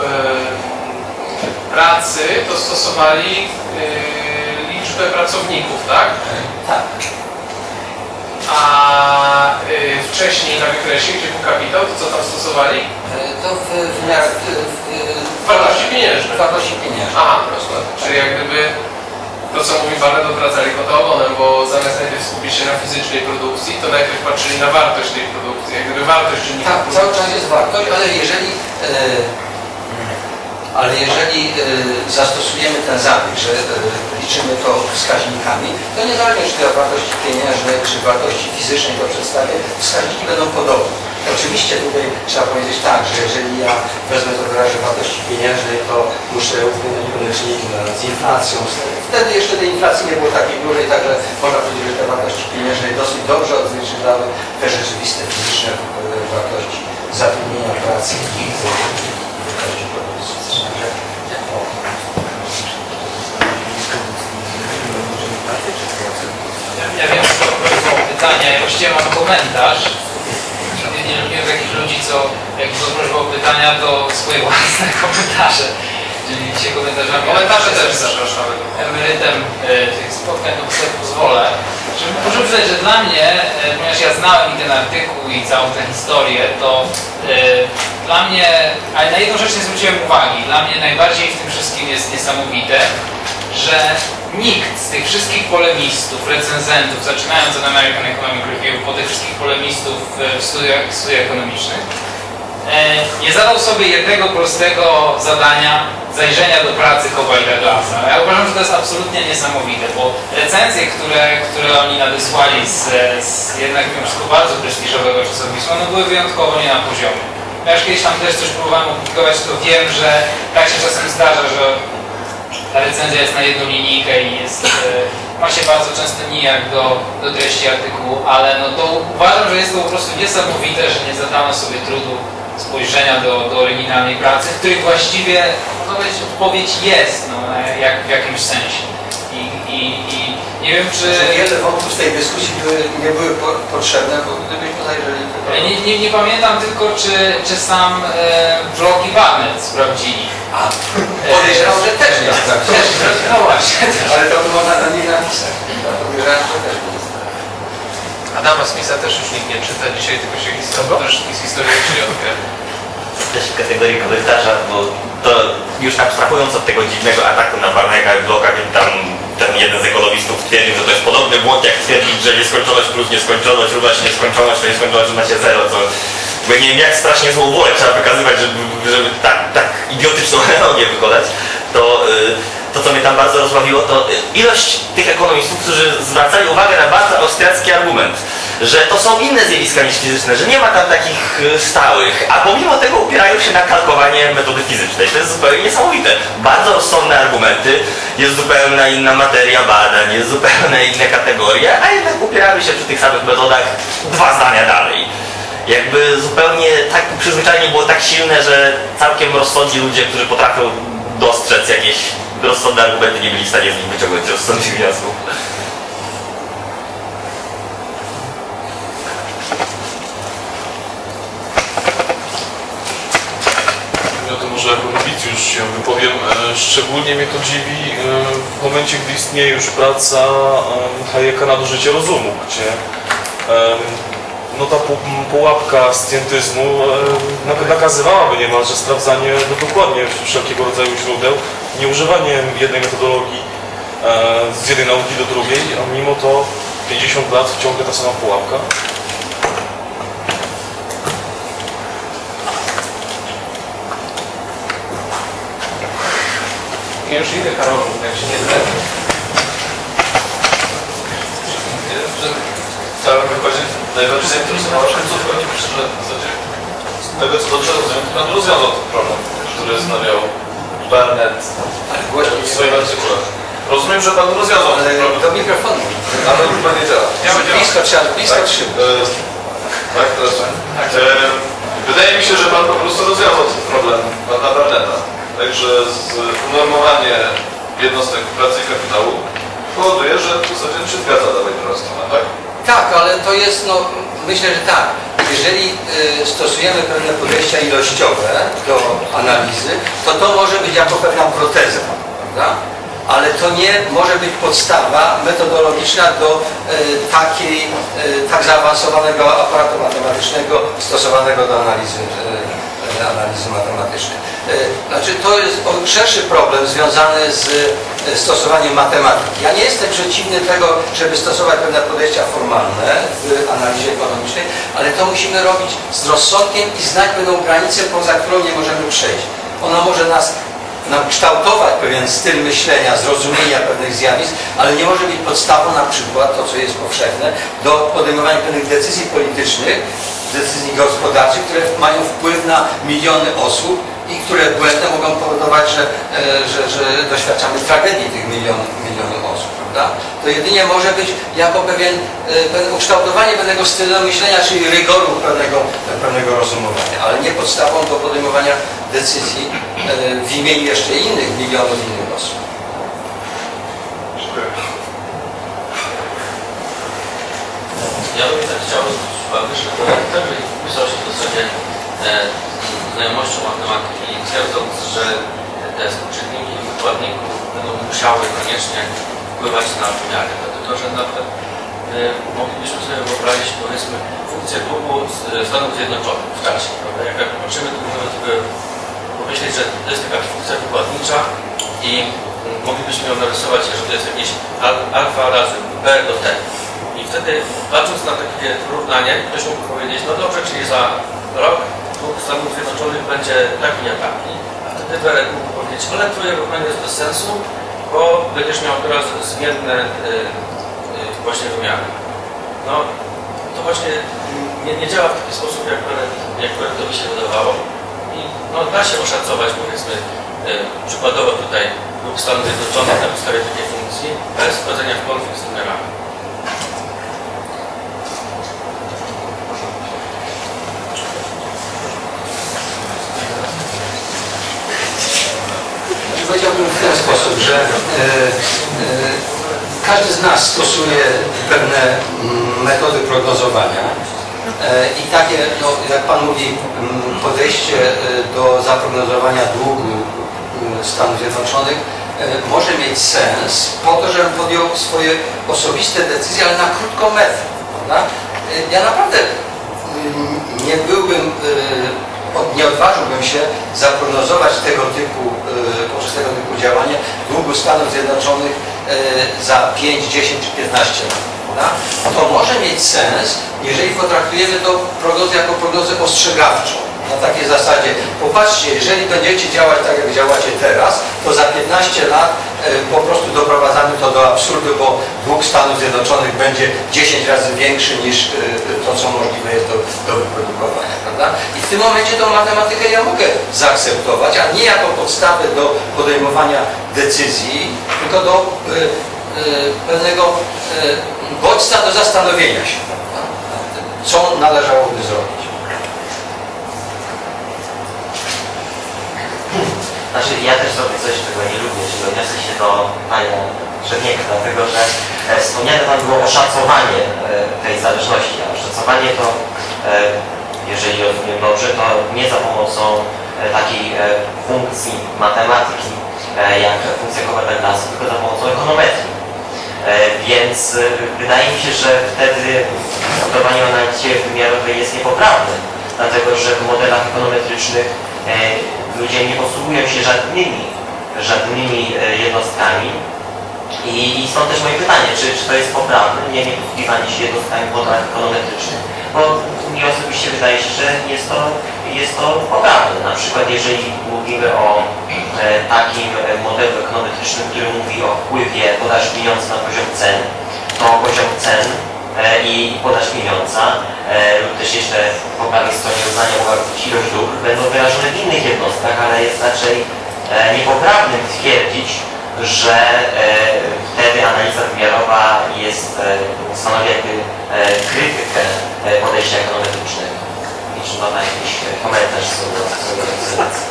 pracy, to stosowali liczbę pracowników, tak? Tak. A y, wcześniej na wykresie, gdzie był kapitał, to co tam stosowali? To w wymiarach wartości pieniężne. Wartości pieniężne. Aha, prosto. Czyli jak gdyby to, co mówi Barnett, odwracali kota ogonem, bo zamiast najpierw skupić się na fizycznej produkcji, to najpierw patrzyli na wartość tej produkcji, jak gdyby wartość czynnika. Tak, cały czas jest wartość, ale jeżeli, e, ale jeżeli e, zastosujemy ten zabieg, że e, liczymy to wskaźnikami, to niezależnie czy to wartości pieniężnej, czy wartości fizycznej to przedstawię, wskaźniki będą podobne. Oczywiście tutaj trzeba powiedzieć tak, że jeżeli ja wezmę to wyrażę wartości pieniężnej, to muszę uwzględniać pewne czynniki z inflacją. Wtedy jeszcze tej inflacji nie było takiej dużej, także można powiedzieć, że te wartości pieniężne dosyć dobrze odzwierciedlały te rzeczywiste fizyczne wartości zatrudnienia pracy i wartości produkcji. Ja wiem, że to było pytanie, ja właściwie mam komentarz. Nie lubię takich ludzi, co jak prośba o pytania, to swoje własne komentarze. Czyli dzisiaj komentarzami. Komentarze też zapraszamy. Emerytem e, tych spotkań, to sobie pozwolę. Że muszę przyznać, że dla mnie, e, ponieważ ja znałem i ten artykuł i całą tę historię, to e, dla mnie, ale na jedną rzecz nie zwróciłem uwagi, dla mnie najbardziej w tym wszystkim jest niesamowite, że nikt z tych wszystkich polemistów, recenzentów, zaczynając od American Economic Review, po tych wszystkich polemistów w studiach, studiach ekonomicznych, nie zadał sobie jednego prostego zadania zajrzenia do pracy Kowalda Glasa. Ja uważam, że to jest absolutnie niesamowite, bo recenzje, które, które oni nadesłali z, z jednak mimo wszystko bardzo prestiżowego czasopisma, no były wyjątkowo nie na poziomie. Ja już kiedyś tam też coś próbowałem opublikować, to wiem, że tak się czasem zdarza, że ta recenzja jest na jedną linijkę i jest, ma się bardzo często nijak do, do treści artykułu, ale no to uważam, że jest to po prostu niesamowite, że nie zadano sobie trudu spojrzenia do, do oryginalnej pracy, w której właściwie, można powiedzieć, odpowiedź jest, no, jak, w jakimś sensie. I, i, i nie wiem, czy... Wiele wątków z tej dyskusji były, nie były po, potrzebne, bo gdybyśmy zajrzeli... Nie, nie, nie pamiętam tylko, czy, czy sam e, blog i Barnett sprawdzili. A, podejrzewam, że też nie sprawdzili. Też, no właśnie. Ale to można na nie napisać. Podejrzewam, że też nie. Adama Smitha też już nikt nie czyta, dzisiaj tylko się historii z historycznie odbiera. Też w kategorii komentarza, bo to już abstrahując od tego dziwnego ataku na Barnecka i bloka, kiedy tam ten jeden z ekonomistów twierdził, że to jest podobny błąd, jak twierdzić, że nieskończoność plus nieskończoność równa się nieskończoność, to nieskończoność równa się zero, co bo nie wiem, jak strasznie złą wolę trzeba wykazywać, żeby, żeby tak, tak idiotyczną analogię wykonać, to to, co mnie tam bardzo rozbawiło, to ilość tych ekonomistów, którzy zwracali uwagę na bardzo austriacki argument, że to są inne zjawiska niż fizyczne, że nie ma tam takich stałych, a pomimo tego upierają się na kalkowanie metody fizycznej. To jest zupełnie niesamowite. Bardzo rozsądne argumenty, jest zupełnie inna materia badań, jest zupełnie inne kategorie, a jednak upierały się przy tych samych metodach dwa zdania dalej. Jakby zupełnie tak przyzwyczajenie było tak silne, że całkiem rozsądni ludzie, którzy potrafią dostrzec jakieś rozsądne argumenty, nie byli w stanie z nich wyciągnąć rozsądnych wniosków. Ja to może jako nowicjusz się wypowiem. Szczególnie mnie to dziwi w momencie, gdy istnieje już praca Hayeka Nadużycie rozumu, gdzie no ta pułapka scjentyzmu nakazywałaby niemalże sprawdzanie no dokładnie wszelkiego rodzaju źródeł, nie używanie jednej metodologii z jednej nauki do drugiej, a mimo to pięćdziesiąt lat ciągle ta sama pułapka. Ja już idę, Karolu, jak się nie zgadza. Chciałem wypowiedzieć najbardziej zainteresowała końcówka. Myślę, że w zasadzie z tego co dobrze rozumiem, to Pan rozwiązał ten problem, który znawiał Barnett w swoim artykule. Rozumiem, że Pan rozwiązał ten problem. Do mikrofonu. Ale chyba nie działa. Ja blisko trzeba, blisko tak, trzymać. e, tak, teraz tak. E, wydaje mi się, że Pan po prostu rozwiązał ten problem Pana Barnetta. Także unormowanie jednostek pracy i kapitału powoduje, że w zasadzie się zgadza dalej drugą stronę, tak? Tak, ale to jest, no, myślę, że tak. Jeżeli y, stosujemy pewne podejścia ilościowe do analizy, to to może być jako pewna proteza, prawda? Ale to nie może być podstawa metodologiczna do y, takiej, y, tak zaawansowanego aparatu matematycznego stosowanego do analizy, y, analizy matematycznej. Znaczy to jest szerszy problem związany z stosowaniem matematyki. Ja nie jestem przeciwny tego, żeby stosować pewne podejścia formalne w analizie ekonomicznej, ale to musimy robić z rozsądkiem i znać pewną granicę, poza którą nie możemy przejść. Ona może nas nam kształtować pewien styl myślenia, zrozumienia pewnych zjawisk, ale nie może być podstawą na przykład, to co jest powszechne, do podejmowania pewnych decyzji politycznych, decyzji gospodarczych, które mają wpływ na miliony osób i które błędne mogą powodować, że, że, że doświadczamy tragedii tych milionów, milionów osób. Prawda? To jedynie może być jako pewien, pewien ukształtowanie pewnego stylu myślenia, czyli rygoru pewnego, pewnego rozumowania, ale nie podstawą do podejmowania decyzji w imieniu jeszcze innych milionów innych osób. Dziękuję. Ja bym tak chciał zwrócić uwagę, że to także pisał się w zasadzie e, znajomością matematyki, twierdząc, że te współczynniki wykładników będą musiały koniecznie wpływać na wymiary, dlatego że na przykład e, moglibyśmy sobie wyobrazić, powiedzmy, funkcję długu Stanów Zjednoczonych w czasie. Prawda? Jak patrzymy, to możemy sobie pomyśleć, że to jest taka funkcja wykładnicza i moglibyśmy ją narysować, że to jest jakieś alfa razy b do t. I wtedy, patrząc na takie porównanie, ktoś mógł powiedzieć, no dobrze, czyli za rok dług Stanów Zjednoczonych będzie taki, a taki. A wtedy Berek mógł powiedzieć, ale twoje równanie jest bez sensu, bo będziesz miał teraz zmienne yy, yy, właśnie wymiary. No, to właśnie nie, nie działa w taki sposób, jak, jak Berekowi się wydawało. I no, da się oszacować, powiedzmy, yy, przykładowo tutaj dług Stanów Zjednoczonych na podstawie takiej funkcji, bez wchodzenia w konflikt z wymiarami. Powiedziałbym w ten sposób, że e, e, każdy z nas stosuje pewne m, metody prognozowania e, i takie, no, jak Pan mówi, m, podejście do zaprognozowania długu Stanów Zjednoczonych e, może mieć sens po to, żeby podjął swoje osobiste decyzje, ale na krótką metę. Prawda? E, ja naprawdę m, nie byłbym e, nie odważyłbym się zaprognozować tego typu, poprzez tego typu działanie długu Stanów Zjednoczonych za pięć, dziesięć czy piętnaście lat. Prawda? To może mieć sens, jeżeli potraktujemy to prognozę jako prognozę ostrzegawczą. Na takiej zasadzie, popatrzcie, jeżeli będziecie działać tak, jak działacie teraz, to za piętnaście lat po prostu doprowadzamy to do absurdu, bo dług Stanów Zjednoczonych będzie dziesięć razy większy niż to, co możliwe jest do, do wyprodukowania. Prawda? I w tym momencie tą matematykę ja mogę zaakceptować, a nie jako podstawę do podejmowania decyzji, tylko do y, y, pewnego y, bodźca do zastanowienia się, prawda? Co należałoby zrobić. Znaczy, ja też zrobię coś, czego nie lubię, czyli odniosę się do Pana Czernieka, dlatego że e, wspomniane Pan było oszacowanie e, tej zależności, a oszacowanie to, e, jeżeli rozumiem dobrze, to nie za pomocą e, takiej e, funkcji matematyki, e, jak funkcja Copernicasa, tylko za pomocą ekonometrii. E, więc e, wydaje mi się, że wtedy budowanie analizy wymiarowej jest niepoprawne, dlatego że w modelach ekonometrycznych e, ludzie nie posługują się żadnymi, żadnymi jednostkami i, i stąd też moje pytanie, czy, czy to jest poprawne, nie, nie posługiwanie się jednostkami w modelach ekonometrycznych, bo mi osobiście wydaje się, że jest to, jest to poprawne. Na przykład jeżeli mówimy o e, takim modelu ekonometrycznym, który mówi o wpływie podaży pieniądza na poziom cen, to poziom cen i podaż pieniądza lub też jeszcze po prawej stronie uznania mogła być ilość dóbr, będą wyrażone w innych jednostkach, ale jest raczej niepoprawnym twierdzić, że wtedy analiza wymiarowa jest, stanowi jakby krytykę podejścia ekonometrycznego. I czy ma Pan jakiś komentarz co do tego reprezentacji?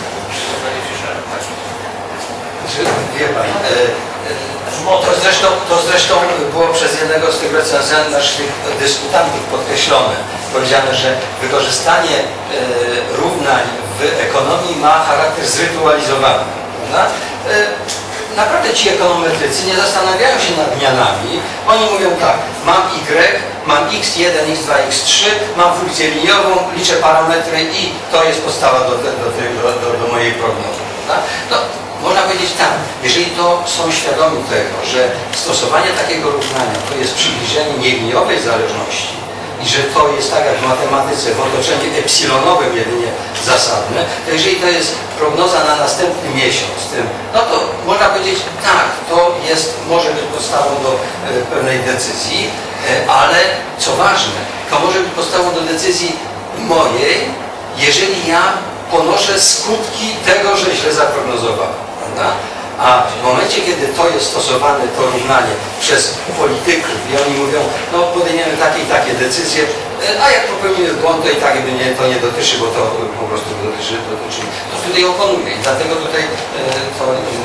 Wie Pan, to zresztą, to zresztą było przez jednego z tych recenzentów, naszych dyskutantów podkreślone. Powiedziane, że wykorzystanie e, równań w ekonomii ma charakter zrytualizowany. E, naprawdę ci ekonometrycy nie zastanawiają się nad mianami. Oni mówią tak, mam Y, mam x jeden, x dwa, x trzy, mam funkcję liniową, liczę parametry i to jest podstawa do, do, do, do, do mojej prognozy. Tak? No, można powiedzieć tak, jeżeli to są świadomi tego, że stosowanie takiego równania to jest przybliżenie nieliniowej zależności, i że to jest tak jak w matematyce w otoczeniu epsilonowym jedynie zasadne, to jeżeli to jest prognoza na następny miesiąc, tym, no to można powiedzieć tak, to jest, może być podstawą do e, pewnej decyzji, e, ale co ważne, to może być podstawą do decyzji mojej, jeżeli ja ponoszę skutki tego, że źle zaprognozowałem, prawda? A w momencie, kiedy to jest stosowane, to równanie przez polityków i oni mówią, no podejmiemy takie i takie decyzje, a jak popełnimy błąd, to i tak mnie to nie dotyczy, bo to po prostu dotyczy, dotyczy to wtedy oponuje. I dlatego tutaj to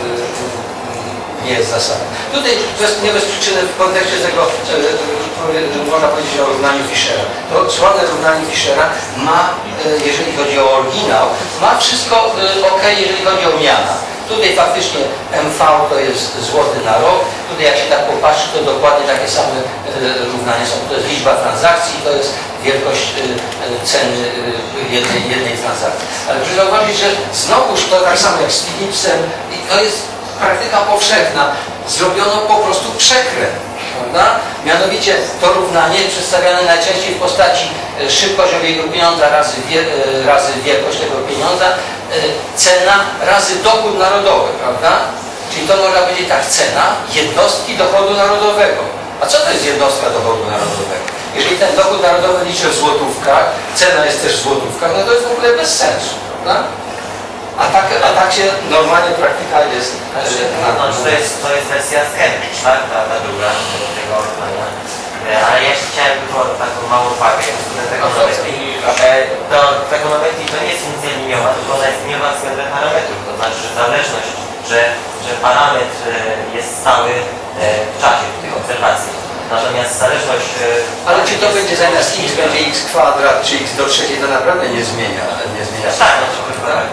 nie jest zasada. Tutaj nie bez przyczyny w kontekście tego, można powiedzieć o równaniu Fischera. To sławne równanie Fischera ma, jeżeli chodzi o oryginał, ma wszystko ok, jeżeli chodzi o miana. Tutaj faktycznie M V to jest złoty na rok. Tutaj jak się tak popatrzy, to dokładnie takie same równania są. To jest liczba transakcji, to jest wielkość ceny jednej, jednej transakcji. Ale proszę zauważyć, że znowuż to tak samo jak z Philipsem, i to jest praktyka powszechna. Zrobiono po prostu przekręt. Prawda? Mianowicie to równanie przedstawiane najczęściej w postaci szybkość obiegu pieniądza razy, wie, razy wielkość tego pieniądza, cena razy dochód narodowy, prawda? Czyli to można powiedzieć tak, cena jednostki dochodu narodowego. A co to jest jednostka dochodu narodowego? Jeżeli ten dochód narodowy liczę w złotówkach, cena jest też w złotówkach, no to jest w ogóle bez sensu, prawda? A tak, a tak się normalnie praktyka jest. Znaczy, no, no, to, jest to jest wersja z Cambridge, tak? Ta, ta druga tego równania. Ale ja jeszcze chciałem tylko taką małą uwagę do tegonometrii. To tegonometrii to nie jest funkcja liniowa, tylko ona jest liniowa względem parametrów. To znaczy, że zależność, że, że parametr jest stały w czasie tych obserwacji. Natomiast zależność... Ale czy to będzie zamiast x będzie x kwadrat, czy x do trzeciej, to naprawdę nie zmienia. Nie zmienia. Tak, no to tak.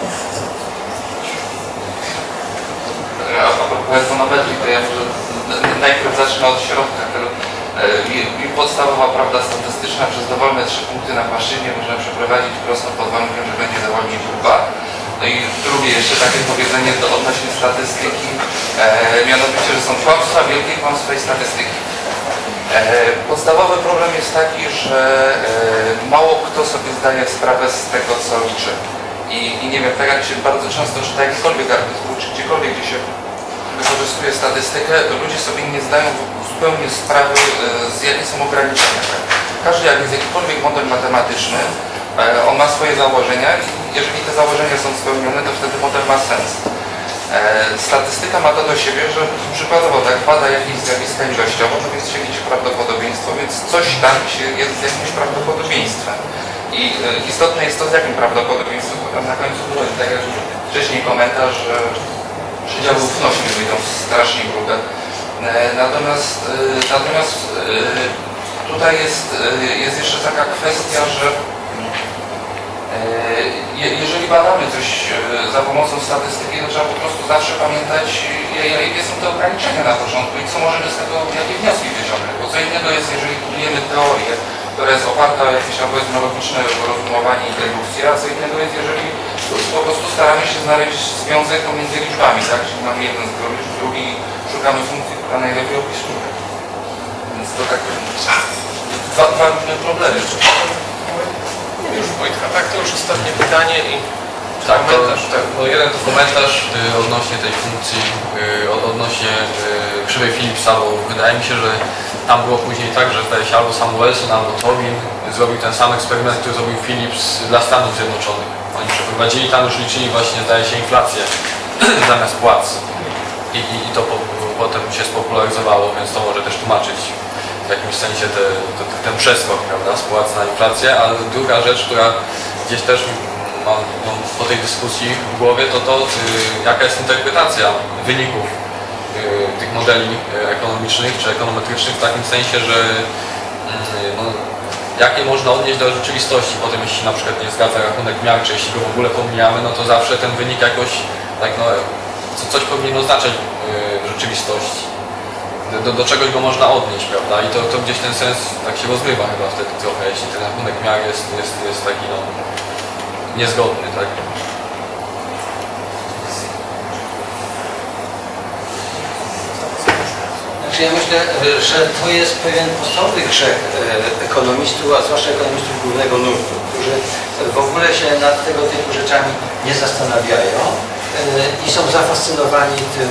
A propos ekonometrii, to ja może najpierw zacznę od środka. I podstawowa prawda statystyczna, przez dowolne trzy punkty na płaszczyźnie można przeprowadzić prosto pod warunkiem, że będzie dowolnie gruba. No i drugie jeszcze takie powiedzenie to odnośnie statystyki, e, mianowicie, że są kłamstwa, wielkie kłamstwa i statystyki. E, podstawowy problem jest taki, że e, mało kto sobie zdaje sprawę z tego, co liczy. I, I nie wiem, tak jak się bardzo często czyta jakikolwiek artykuł, czy gdziekolwiek, gdzie się wykorzystuje statystykę, ludzie sobie nie zdają zupełnie sprawy, z jakie są ograniczenia. Każdy, jak jest jakikolwiek model matematyczny, on ma swoje założenia i jeżeli te założenia są spełnione, to wtedy model ma sens. Statystyka ma to do siebie, że przykładowo tak bada jakieś zjawiska ilościowo, no więc się liczy prawdopodobieństwo, więc coś tam się jest z jakimś prawdopodobieństwem. I istotne jest to, z jakim prawdopodobieństwem, bo tam na końcu było tak jak wcześniej komentarz, że przedziały ufności wyjdą strasznie grube. Natomiast, natomiast tutaj jest, jest jeszcze taka kwestia, że jeżeli badamy coś za pomocą statystyki, to trzeba po prostu zawsze pamiętać, jakie są te ograniczenia na początku i co możemy z tego, jakie wnioski wyciągnąć. Bo co innego jest, jeżeli budujemy teorię, która jest oparta o jakieś powiedzmy logiczne rozumowanie i dedukcję, a co innego jest, jeżeli po prostu staramy się znaleźć związek pomiędzy liczbami, tak? Czyli mamy jeden z liczb, drugi szukamy funkcji, która najlepiej opisuje. Więc to tak dwa, dwa różne problemy. Już Wojtka, tak, to już ostatnie pytanie i tak, to, komentarz. Tak, no jeden to komentarz y, odnośnie tej funkcji, y, od, odnośnie y, krzywej Philipsa, bo wydaje mi się, że tam było później tak, że zdaje się albo Samuelson, albo Tobin zrobił ten sam eksperyment, który zrobił Philips dla Stanów Zjednoczonych. Oni przeprowadzili, tam już liczyli właśnie, zdaje się, inflację zamiast płac. I, i, i to po, potem się spopularyzowało, więc to może też tłumaczyć w jakimś sensie te, te, ten przeskok, prawda, z płac na inflację. A druga rzecz, która gdzieś też mam, mam po tej dyskusji w głowie, to to, y, jaka jest interpretacja wyników y, tych modeli y, ekonomicznych czy ekonometrycznych w takim sensie, że y, no, jakie można odnieść do rzeczywistości. Potem jeśli na przykład nie zgadza rachunek miar, czy jeśli go w ogóle pomijamy, no to zawsze ten wynik jakoś tak no, co, coś powinien oznaczać w rzeczywistości. Do, do czegoś go można odnieść, prawda? I to, to gdzieś ten sens tak się rozmywa chyba wtedy trochę, jeśli ten rachunek miar jest, jest, jest taki no, niezgodny, tak? Znaczy ja myślę, że to jest pewien podstawowy grzech ekonomistów, a zwłaszcza ekonomistów głównego nurtu, którzy w ogóle się nad tego typu rzeczami nie zastanawiają i są zafascynowani tym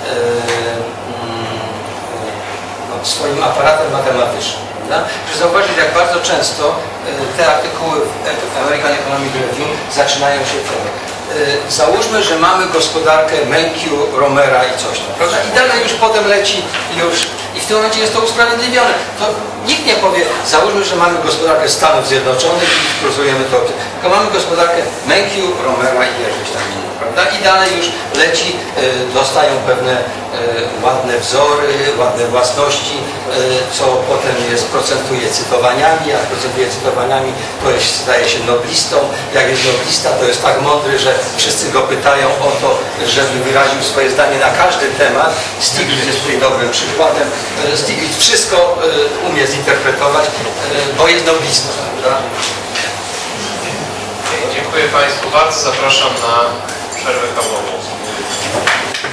no, swoim aparatem matematycznym. Prawda? Że zauważyć, jak bardzo często te artykuły w American Economic Review zaczynają się tym. Załóżmy, że mamy gospodarkę Menciu, Romera i coś tam, prawda? I dalej już potem leci już i w tym momencie jest to usprawiedliwione. To nikt nie powie, załóżmy, że mamy gospodarkę Stanów Zjednoczonych i sprostujemy to. Tylko mamy gospodarkę Menciu, Romera i jakieś tam inne, prawda? I dalej już leci, dostają pewne ładne wzory, ładne własności, co potem jest, procentuje cytowaniami, jak procentuje cytowaniami, to jest, staje się noblistą. Jak jest noblista, to jest tak mądry, że wszyscy go pytają o to, żeby wyraził swoje zdanie na każdy temat. Stiglitz jest tutaj dobrym przykładem. Stiglitz wszystko umie zinterpretować, bo jest noblistą, prawda? Dziękuję Państwu bardzo. Zapraszam na przerwę kawową.